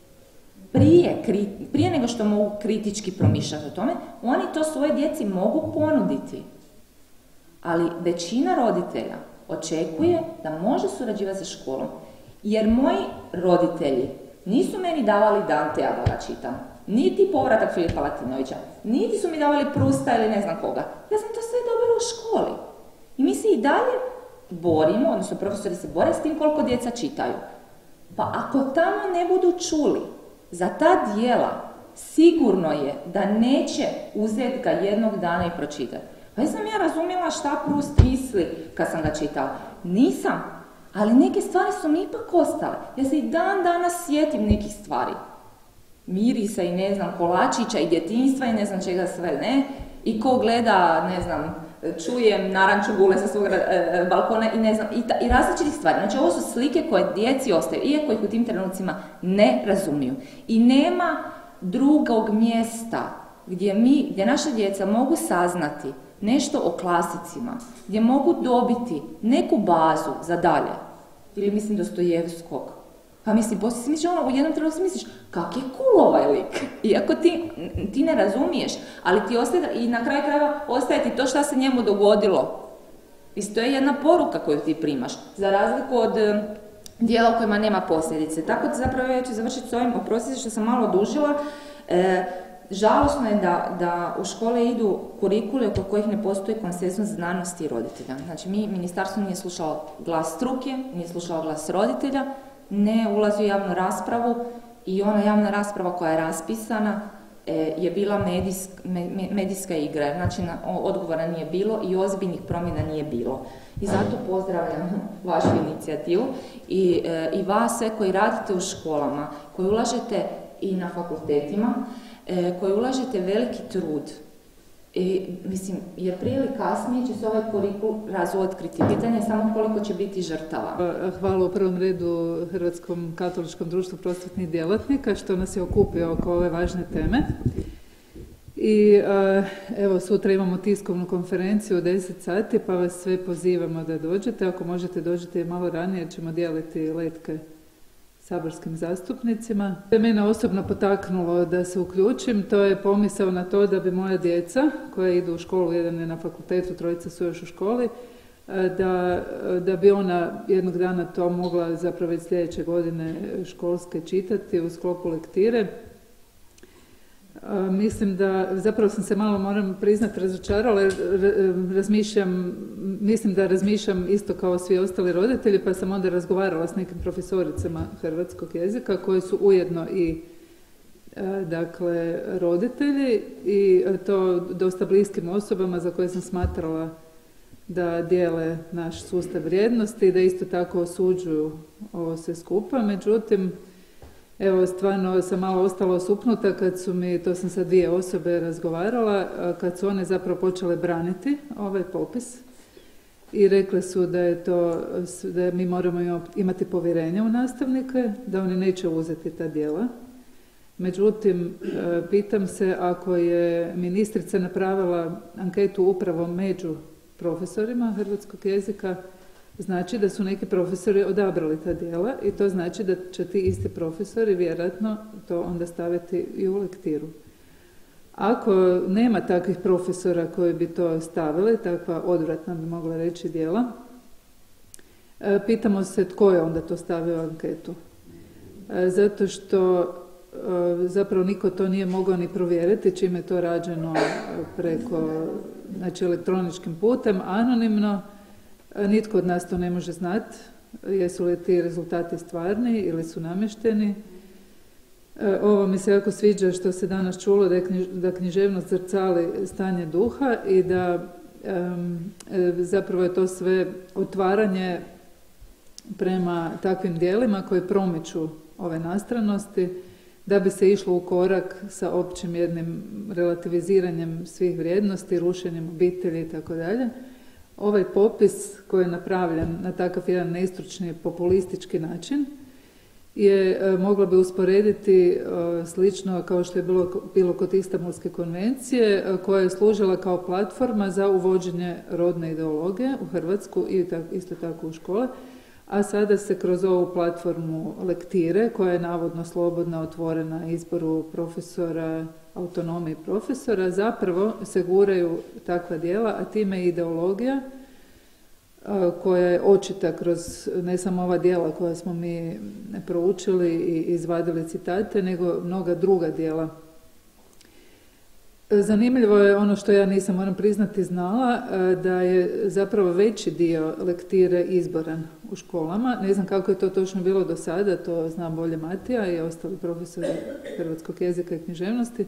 prije nego što mogu kritički promišljati o tome, oni to svoje djeci mogu ponuditi. Ali većina roditelja očekuje da može surađivati sa školom. Jer moji roditelji nisu meni davali Dantea da ga čitam, niti Povratak Filipa Latinovića, niti su mi davali Prusta ili ne znam koga. Ja sam to sve dobila u školi. I mi se i dalje borimo, odnosno profesori se bore s tim koliko djeca čitaju. Pa ako tamo ne budu čuli za ta djela, sigurno je da neće uzeti ga jednog dana i pročitati. Pa sam ja razumjela šta Prust misli kad sam ga čitala. Nisam, ali neke stvari su mi ipak ostale. Ja se i dan danas sjetim nekih stvari. Mirisa i ne znam, kolačića i djetinjstva i ne znam čega sve ne. I ko gleda, ne znam, čujem naranču gule sa svog balkona i ne znam, i različitih stvari. Znači ovo su slike koje djeci ostaju, iako ih u tim trenucima ne razumiju. I nema drugog mjesta gdje naša djeca mogu saznati nešto o klasicima, gdje mogu dobiti neku bazu za dalje. Ili mislim Dostojevskog. Pa mislim, poslije si u jednom trenutku si misliš, kak je cool ovaj lik. Iako ti ne razumiješ, ali ti ostaje, i na kraju krajeva ostaje ti to šta se njemu dogodilo. I to je jedna poruka koju ti primaš, za razliku od dijela u kojima nema posljedice. Tako da zapravo ja ću završiti s ovim, oprostite što sam malo odužila. Žalosno je da u škole idu kurikule oko kojih ne postoji konsenzus znanosti i roditelja. Znači, ministarstvo nije slušalo glas struke, nije slušalo glas roditelja, ne ulazi u javnu raspravu i ona javna rasprava koja je raspisana je bila medijska igra, znači odgovora nije bilo i ozbiljnih promjena nije bilo. I zato pozdravljam vašu inicijativu i vas sve koji radite u školama, koji ulažete i na fakultetima, koji ulažete veliki trud. Mislim, jer prije ili kasnije će se ovaj kurikul razotkriti. Pitanje je samo koliko će biti žrtava. Hvala u prvom redu Hrvatskom katoličkom društvu prosvjetnih djelatnika što nas je okupio oko ove važne teme. I evo, sutra imamo tiskovnu konferenciju u 10 sati, pa vas sve pozivamo da dođete. Ako možete, dođete i malo ranije, jer ćemo dijeliti letke saborskim zastupnicima. Mene osobno potaknulo da se uključim, to je pomisao na to da bi moja djeca, koja idu u školu, jedan je na fakultetu, trojica su još u školi, da bi ona jednog dana to mogla zapravo već sljedeće godine školske čitati u sklopu lektire. Mislim da, zapravo sam se malo, moram priznati, razočarala, mislim da razmišljam isto kao svi ostali roditelji, pa sam onda razgovarala s nekim profesoricama hrvatskog jezika koji su ujedno i dakle roditelji i to dosta bliskim osobama za koje sam smatrala da dijele naš sustav vrijednosti i da isto tako osuđuju ovo sve skupa. Međutim, evo, stvarno sam malo ostala osupnuta kad su mi, to sam sa dvije osobe razgovarala, kad su one zapravo počele braniti ovaj popis i rekle su da je to, da mi moramo imati povjerenje u nastavnike, da oni neće uzeti ta djela. Međutim, pitam se, ako je ministrica napravila anketu upravo među profesorima hrvatskog jezika, znači da su neki profesori odabrali ta djela i to znači da će ti isti profesori vjerojatno to onda staviti i u lektiru. Ako nema takvih profesora koji bi to stavili, takva odvratna bi mogla reći djela, pitamo se tko je onda to stavio u anketu. Zato što zapravo niko to nije mogao ni provjeriti, čime je to rađeno preko, znači elektroničkim putem, anonimno. Nitko od nas to ne može znati, jesu li ti rezultati stvarni ili su namješteni. Ovo mi se jako sviđa što se danas čulo, da književnost zrcali stanje duha i da zapravo je to sve otvaranje prema takvim djelima koji promiču ove nastranosti, da bi se išlo u korak sa općim jednim relativiziranjem svih vrijednosti, rušenjem obitelji i tako dalje. Ovaj popis koji je napravljen na takav jedan nestručni, populistički način mogla bi usporediti slično kao što je bilo kod Istanbulske konvencije, koja je služila kao platforma za uvođenje rodne ideologije u Hrvatsku i isto tako u škole, a sada se kroz ovu platformu lektire, koja je navodno slobodna, otvorena izboru profesora, autonomiji profesora, zapravo se guraju takva djela, a time i ideologija koja je očita kroz ne samo ova djela koja smo mi proučili i izvadili citate, nego mnoga druga djela. Zanimljivo je ono što ja nisam, moram priznati, znala, da je zapravo veći dio lektire izboran u školama. Ne znam kako je to točno bilo do sada, to zna bolje Matija i ostali profesori hrvatskog jezika i književnosti,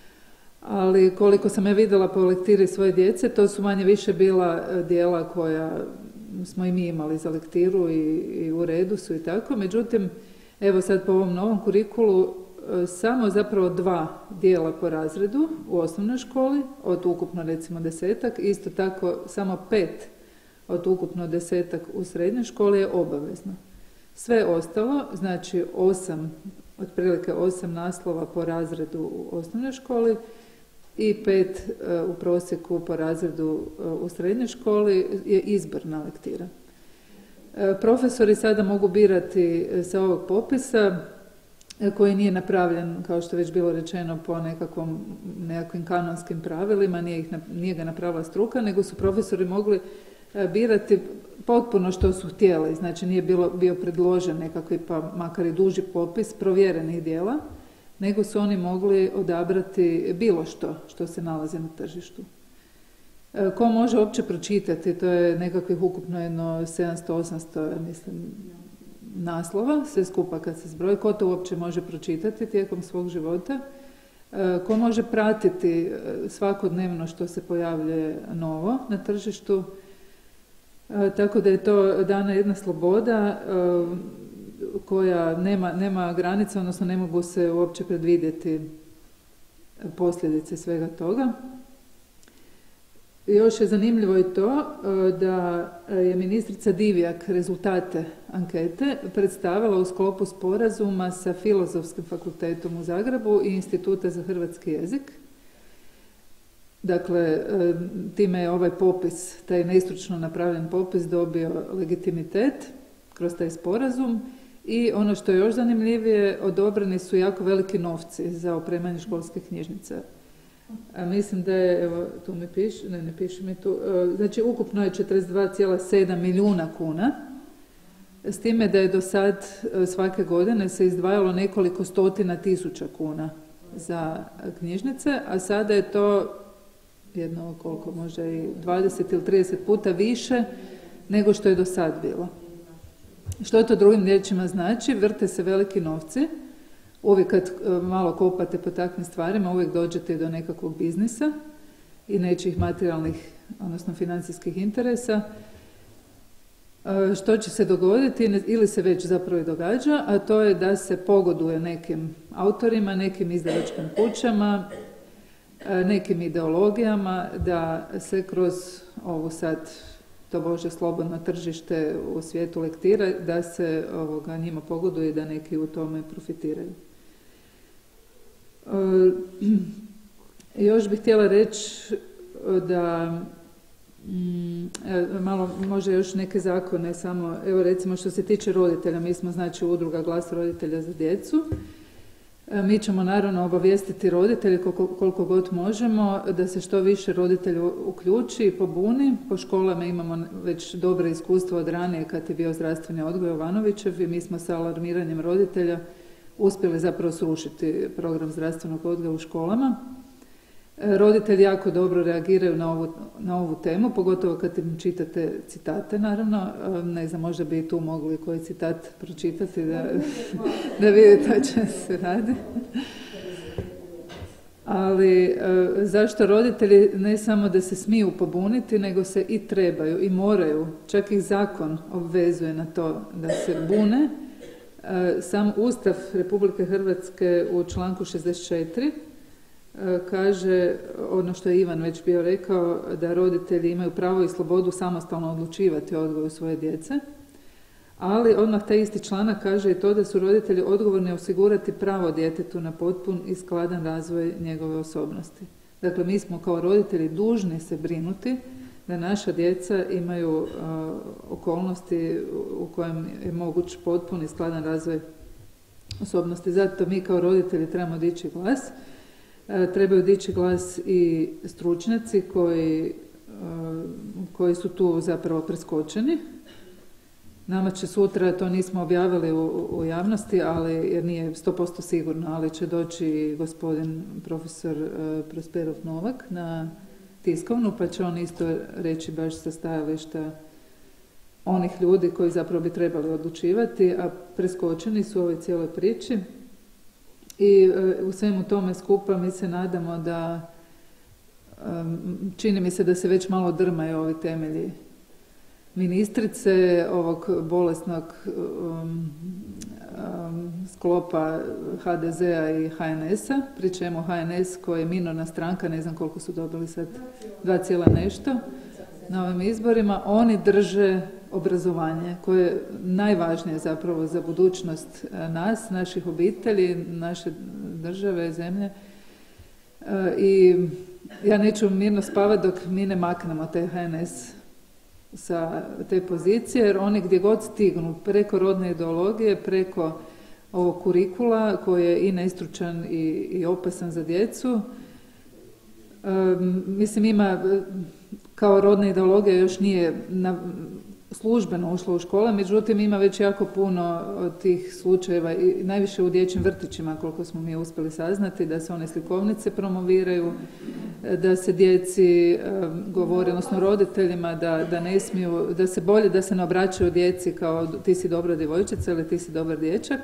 ali koliko sam ja vidjela po lektiri svoje djece, to su manje više bila djela koja smo i mi imali za lektiru i u redu su i tako. Međutim, evo sad po ovom novom kurikulu samo zapravo 2 djela po razredu u osnovnoj školi, od ukupno recimo 10-ak, isto tako samo 5 od ukupno 10-ak u srednjoj školi je obavezno. Sve ostalo, znači otprilike 8 naslova po razredu u osnovnoj školi i 5 u prosjeku po razredu u srednjoj školi je izborna lektira. Profesori sada mogu birati sa ovog popisa, koji nije napravljen, kao što je već bilo rečeno, po nekakvim kanonskim pravilima, nije ga napravila struka, nego su profesori mogli birati potpuno što su htjeli. Znači nije bio predložen nekakvi, pa makar i duži popis provjerenih djela, nego su oni mogli odabrati bilo što se nalazi na tržištu. Ko može uopće pročitati, to je nekakvih ukupno jedno 700-800, mislim, naslova, sve skupa kad se zbroji. Ko to uopće može pročitati tijekom svog života? ko može pratiti svakodnevno što se pojavljuje novo na tržištu. Tako da je to dana jedna sloboda koja nema granica, odnosno ne mogu se uopće predvidjeti posljedice svega toga. Još je zanimljivo i to da je ministrica Divjak rezultate ankete predstavila u sklopu sporazuma sa Filozofskim fakultetom u Zagrebu i Instituta za hrvatski jezik. Dakle, time je ovaj popis, taj nestručno napravljen popis, dobio legitimitet kroz taj sporazum i ono što je još zanimljivije, odobreni su jako veliki novci za opremanje školskih knjižnica. Mislim da je, evo, tu mi piše, ne piše mi tu, znači ukupno je 42,7 milijuna kuna, s time da je do sad svake godine se izdvajalo nekoliko stotina tisuća kuna za knjižnice, a sada je to jedno koliko, možda i 20 ili 30 puta više nego što je do sad bilo. Što to drugim riječima znači? Vrte se veliki novci. Uvijek kad malo kopate po takvim stvarima, uvijek dođete do nekakvog biznisa i nečih materijalnih, odnosno financijskih interesa. Što će se dogoditi, ili se već zapravo i događa, a to je da se pogoduje nekim autorima, nekim izdavačkim kućama, nekim ideologijama, da se kroz ovu sad to Bože slobodno tržište u svijetu lektira, da se njima pogoduje i da neki u tome profitiraju. Još bih htjela reći da malo može još neke zakone, samo evo recimo što se tiče roditelja, mi smo znači udruga Glas roditelja za djecu. Mi ćemo naravno obavijestiti roditelje koliko god možemo da se što više roditelja uključi i pobuni. Po školama imamo već dobre iskustvo od ranije kad je bio zdravstveni odgoj Jovanovićev i mi smo sa alarmiranjem roditelja uspjeli zapravo srušiti program zdravstvenog odgoja u školama. Roditelji jako dobro reagiraju na ovu temu, pogotovo kad im čitate citate, naravno. Ne znam, možda bi i tu mogli koji citat pročitati da vidite o čem se radi. Ali zašto roditelji ne samo da se smiju pobuniti, nego se i trebaju i moraju, čak i zakon obvezuje na to da se bune. Sam Ustav Republike Hrvatske u članku 64 kaže, ono što je Ivan već bio rekao, da roditelji imaju pravo i slobodu samostalno odlučivati o odgoju svoje djece, ali odmah taj isti članak kaže i to da su roditelji odgovorni osigurati pravo djetetu na potpun i skladan razvoj njegove osobnosti. Dakle, mi smo kao roditelji dužni se brinuti da naša djeca imaju okolnosti u kojem je moguć potpun i skladan razvoj osobnosti. Zato mi kao roditelji trebamo dići glas. Trebaju dići glas i stručnjaci koji su tu zapravo preskočeni. Nama će sutra, to nismo objavili u javnosti, jer nije 100% sigurno, ali će doći gospodin profesor Prosperov Novak na tiskovnu, pa će on isto reći baš sa stajališta onih ljudi koji zapravo bi trebali odlučivati, a preskočeni su u ovoj cijeloj priči. I u svemu tome skupa mi se nadamo da, čini mi se da se već malo drmaju ovi temelji ministrice, ovog bolesnog sklopa HDZ-a i HNS-a, pri čemu HNS koji je minorna stranka, ne znam koliko su dobili sad, 2, nešto na ovim izborima, oni drže obrazovanje koje je najvažnije zapravo za budućnost nas, naših obitelji, naše države, zemlje. I ja neću mirno spavati dok mi ne maknemo te HNS sa te pozicije, jer oni gdje god stignu preko rodne ideologije, preko ovog kurikula koji je i nestručan i opasan za djecu, mislim ima kao rodna ideologija još nije službeno ušla u škole, međutim ima već jako puno od tih slučajeva i najviše u dječjim vrtićima, koliko smo mi uspjeli saznati, da se one slikovnice promoviraju, da se djeci govori, odnosno roditeljima da ne smiju, da se bolje da se ne obraćaju djeci kao ti si dobra djevojčica ili ti si dobar dječak,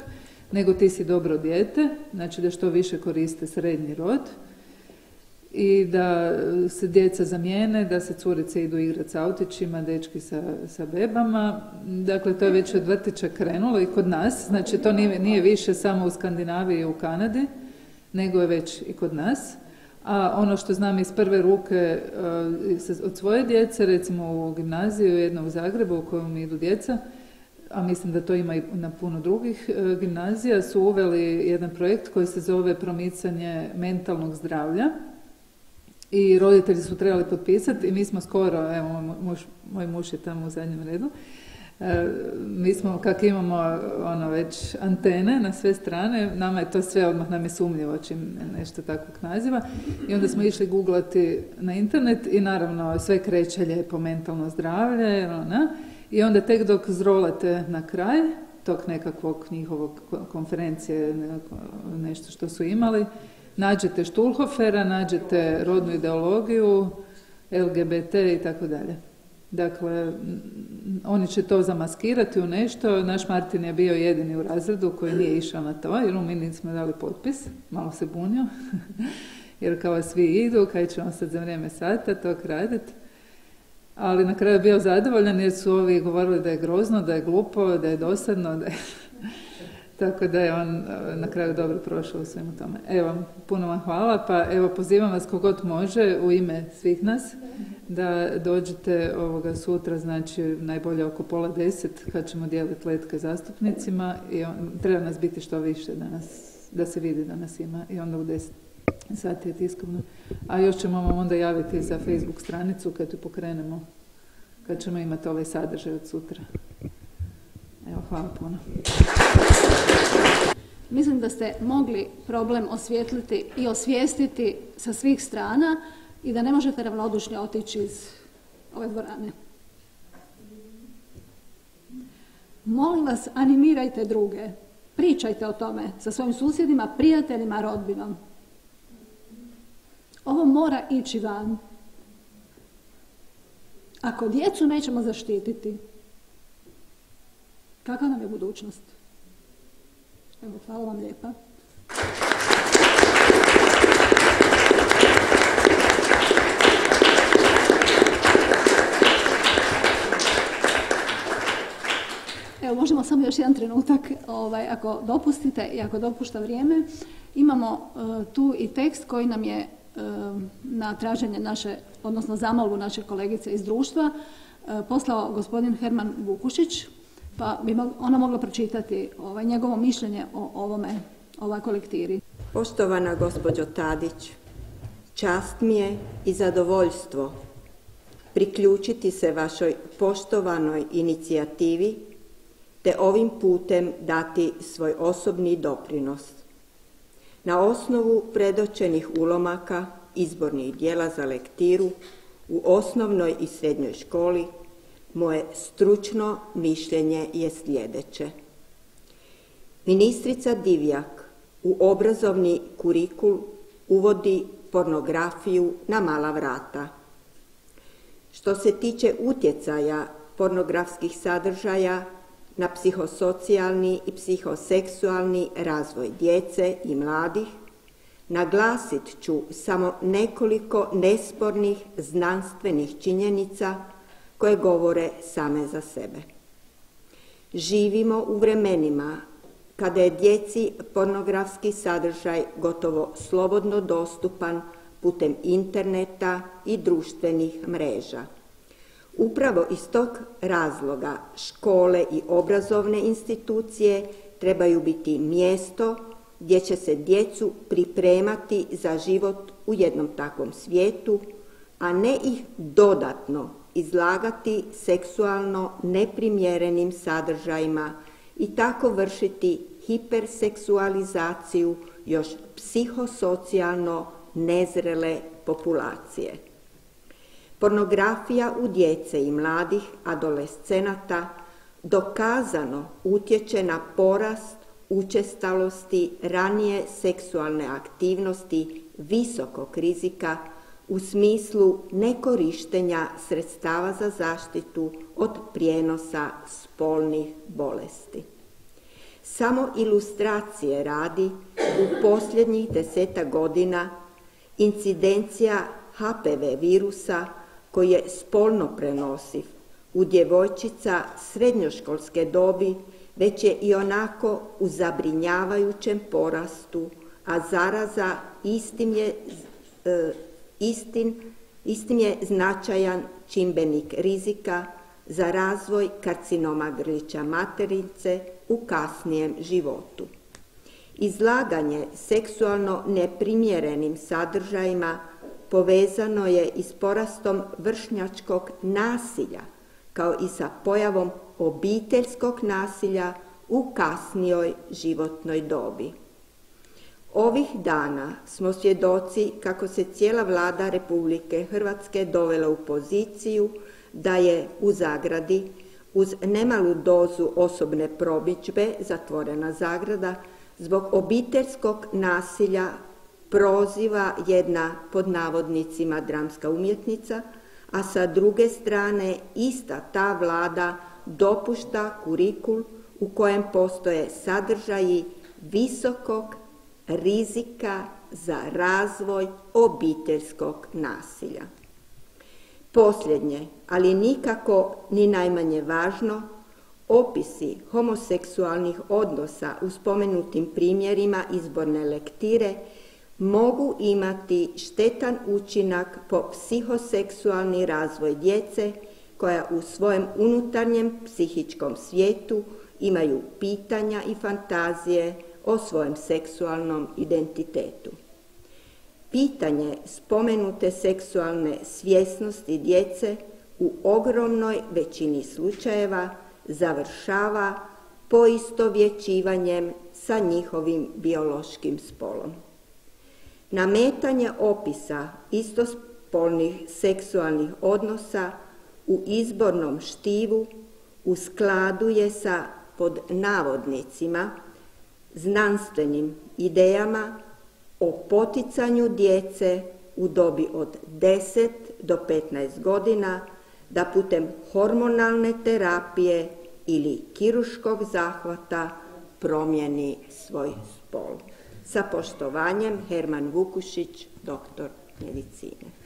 nego ti si dobro dijete, znači da što više koriste srednji rod i da se djeca zamijene, da se curice idu igrati s autićima, dečki sa bebama. Dakle, to je već od vrtića krenulo i kod nas, znači to nije više samo u Skandinaviji i u Kanadi, nego je već i kod nas. A ono što znam iz prve ruke od svoje djece, recimo u gimnaziju jedno u Zagrebu u kojom idu djeca, a mislim da to ima i na puno drugih gimnazija, su uveli jedan projekt koji se zove promicanje mentalnog zdravlja i roditelji su trebali potpisati i mi smo skoro, evo moj muž je tamo u zadnjem redu, mi smo, kak imamo već antene na sve strane, nama je to sve odmah nam je sumnjivo čim nešto takvog naziva i onda smo išli googlati na internet i naravno sve kreće lijepo mentalno zdravlje, i onda tek dok zrolate na kraj tog nekakvog njihovog konferencije, nešto što su imali, nađete Štulhofera, nađete rodnu ideologiju, LGBT i tako dalje. Dakle, oni će to zamaskirati u nešto. Naš Martin je bio jedini u razredu koji nije išao na to, jer mi nismo dali potpis, malo se bunio, jer kao svi idu, kaj ćemo sad za vrijeme sata to raditi. Ali na kraju je bio zadovoljan jer su ovi govorili da je grozno, da je glupo, da je dosadno, da je... Tako da je on na kraju dobro prošao u svemu tome. Evo, puno vam hvala, pa evo pozivam vas kogod može u ime svih nas da dođete sutra, znači najbolje oko 9:30 kad ćemo dijeliti letke zastupnicima i treba nas biti što više da se vidi da nas ima i onda u 10 sati je tiskovno. A još ćemo vam onda javiti za Facebook stranicu kad ju pokrenemo, kad ćemo imati ovaj sadržaj od sutra. Evo, hvala puno. Mislim da ste mogli problem osvijetliti i osvijestiti sa svih strana i da ne možete ravnodušni otići iz ove dvorane. Molim vas, animirajte druge. Pričajte o tome sa svojim susjedima, prijateljima, rodbinom. Ovo mora ići van. Ako djecu nećemo zaštititi, kakva nam je budućnost? Evo, hvala vam lijepa. Evo, možemo samo još jedan trenutak, ako dopustite i ako dopušta vrijeme. Imamo tu i tekst koji nam je na traženje naše, odnosno zamolbu naše kolegice iz društva, poslao gospodin Herman Vukušić, pa bi ona mogla pročitati njegovo mišljenje o ovoj kolektiri. Poštovana gospođo Tadić, čast mi je i zadovoljstvo priključiti se vašoj poštovanoj inicijativi te ovim putem dati svoj osobni doprinos. Na osnovu predočenih ulomaka izbornih dijela za lektiru u osnovnoj i srednjoj školi moje stručno mišljenje je sljedeće. Ministrica Divjak u obrazovni kurikul uvodi pornografiju na mala vrata. Što se tiče utjecaja pornografskih sadržaja na psihosocijalni i psihoseksualni razvoj djece i mladih, naglasit ću samo nekoliko nespornih znanstvenih činjenica koje govore same za sebe. Živimo u vremenima kada je djeci pornografski sadržaj gotovo slobodno dostupan putem interneta i društvenih mreža. Upravo iz tog razloga škole i obrazovne institucije trebaju biti mjesto gdje će se djecu pripremati za život u jednom takvom svijetu, a ne ih dodatno izlagati seksualno neprimjerenim sadržajima i tako vršiti hiperseksualizaciju još psihosocijalno nezrele populacije. Pornografija u djece i mladih adolescenata dokazano utječe na porast učestalosti ranije seksualne aktivnosti visokog rizika u smislu nekorištenja sredstava za zaštitu od prijenosa spolnih bolesti. Samo ilustracije radi, u posljednjih 10 godina incidencija HPV virusa koji je spolno prenosiv u djevojčica srednjoškolske dobi već je i onako u zabrinjavajućem porastu, a zaraza istim je značajan čimbenik rizika za razvoj karcinoma grlića materice u kasnijem životu. Izlaganje seksualno neprimjerenim sadržajima povezano je i s porastom vršnjačkog nasilja, kao i sa pojavom obiteljskog nasilja u kasnijoj životnoj dobi. Ovih dana smo svjedoci kako se cijela vlada Republike Hrvatske dovela u poziciju da je u zagradi uz nemalu dozu osobne promidžbe, zatvorena zagrada, zbog obiteljskog nasilja proziva jedna pod navodnicima dramska umjetnica, a sa druge strane ista ta vlada dopušta kurikul u kojem postoje sadržaji visokog rizika za razvoj obiteljskog nasilja. Posljednje, ali nikako ni najmanje važno, opisi homoseksualnih odnosa u spomenutim primjerima izborne lektire mogu imati štetan učinak po psihoseksualni razvoj djece koja u svojem unutarnjem psihičkom svijetu imaju pitanja i fantazije o svojem seksualnom identitetu. Pitanje spomenute seksualne svjesnosti djece u ogromnoj većini slučajeva završava poistovjećivanjem sa njihovim biološkim spolom. Nametanje opisa istospolnih seksualnih odnosa u izbornom štivu u skladu je sa, pod navodnicima, znanstvenim idejama o poticanju djece u dobi od 10 do 15 godina da putem hormonalne terapije ili kirurškog zahvata promijeni svoj spol. Sa poštovanjem, Herman Vukušić, doktor medicine.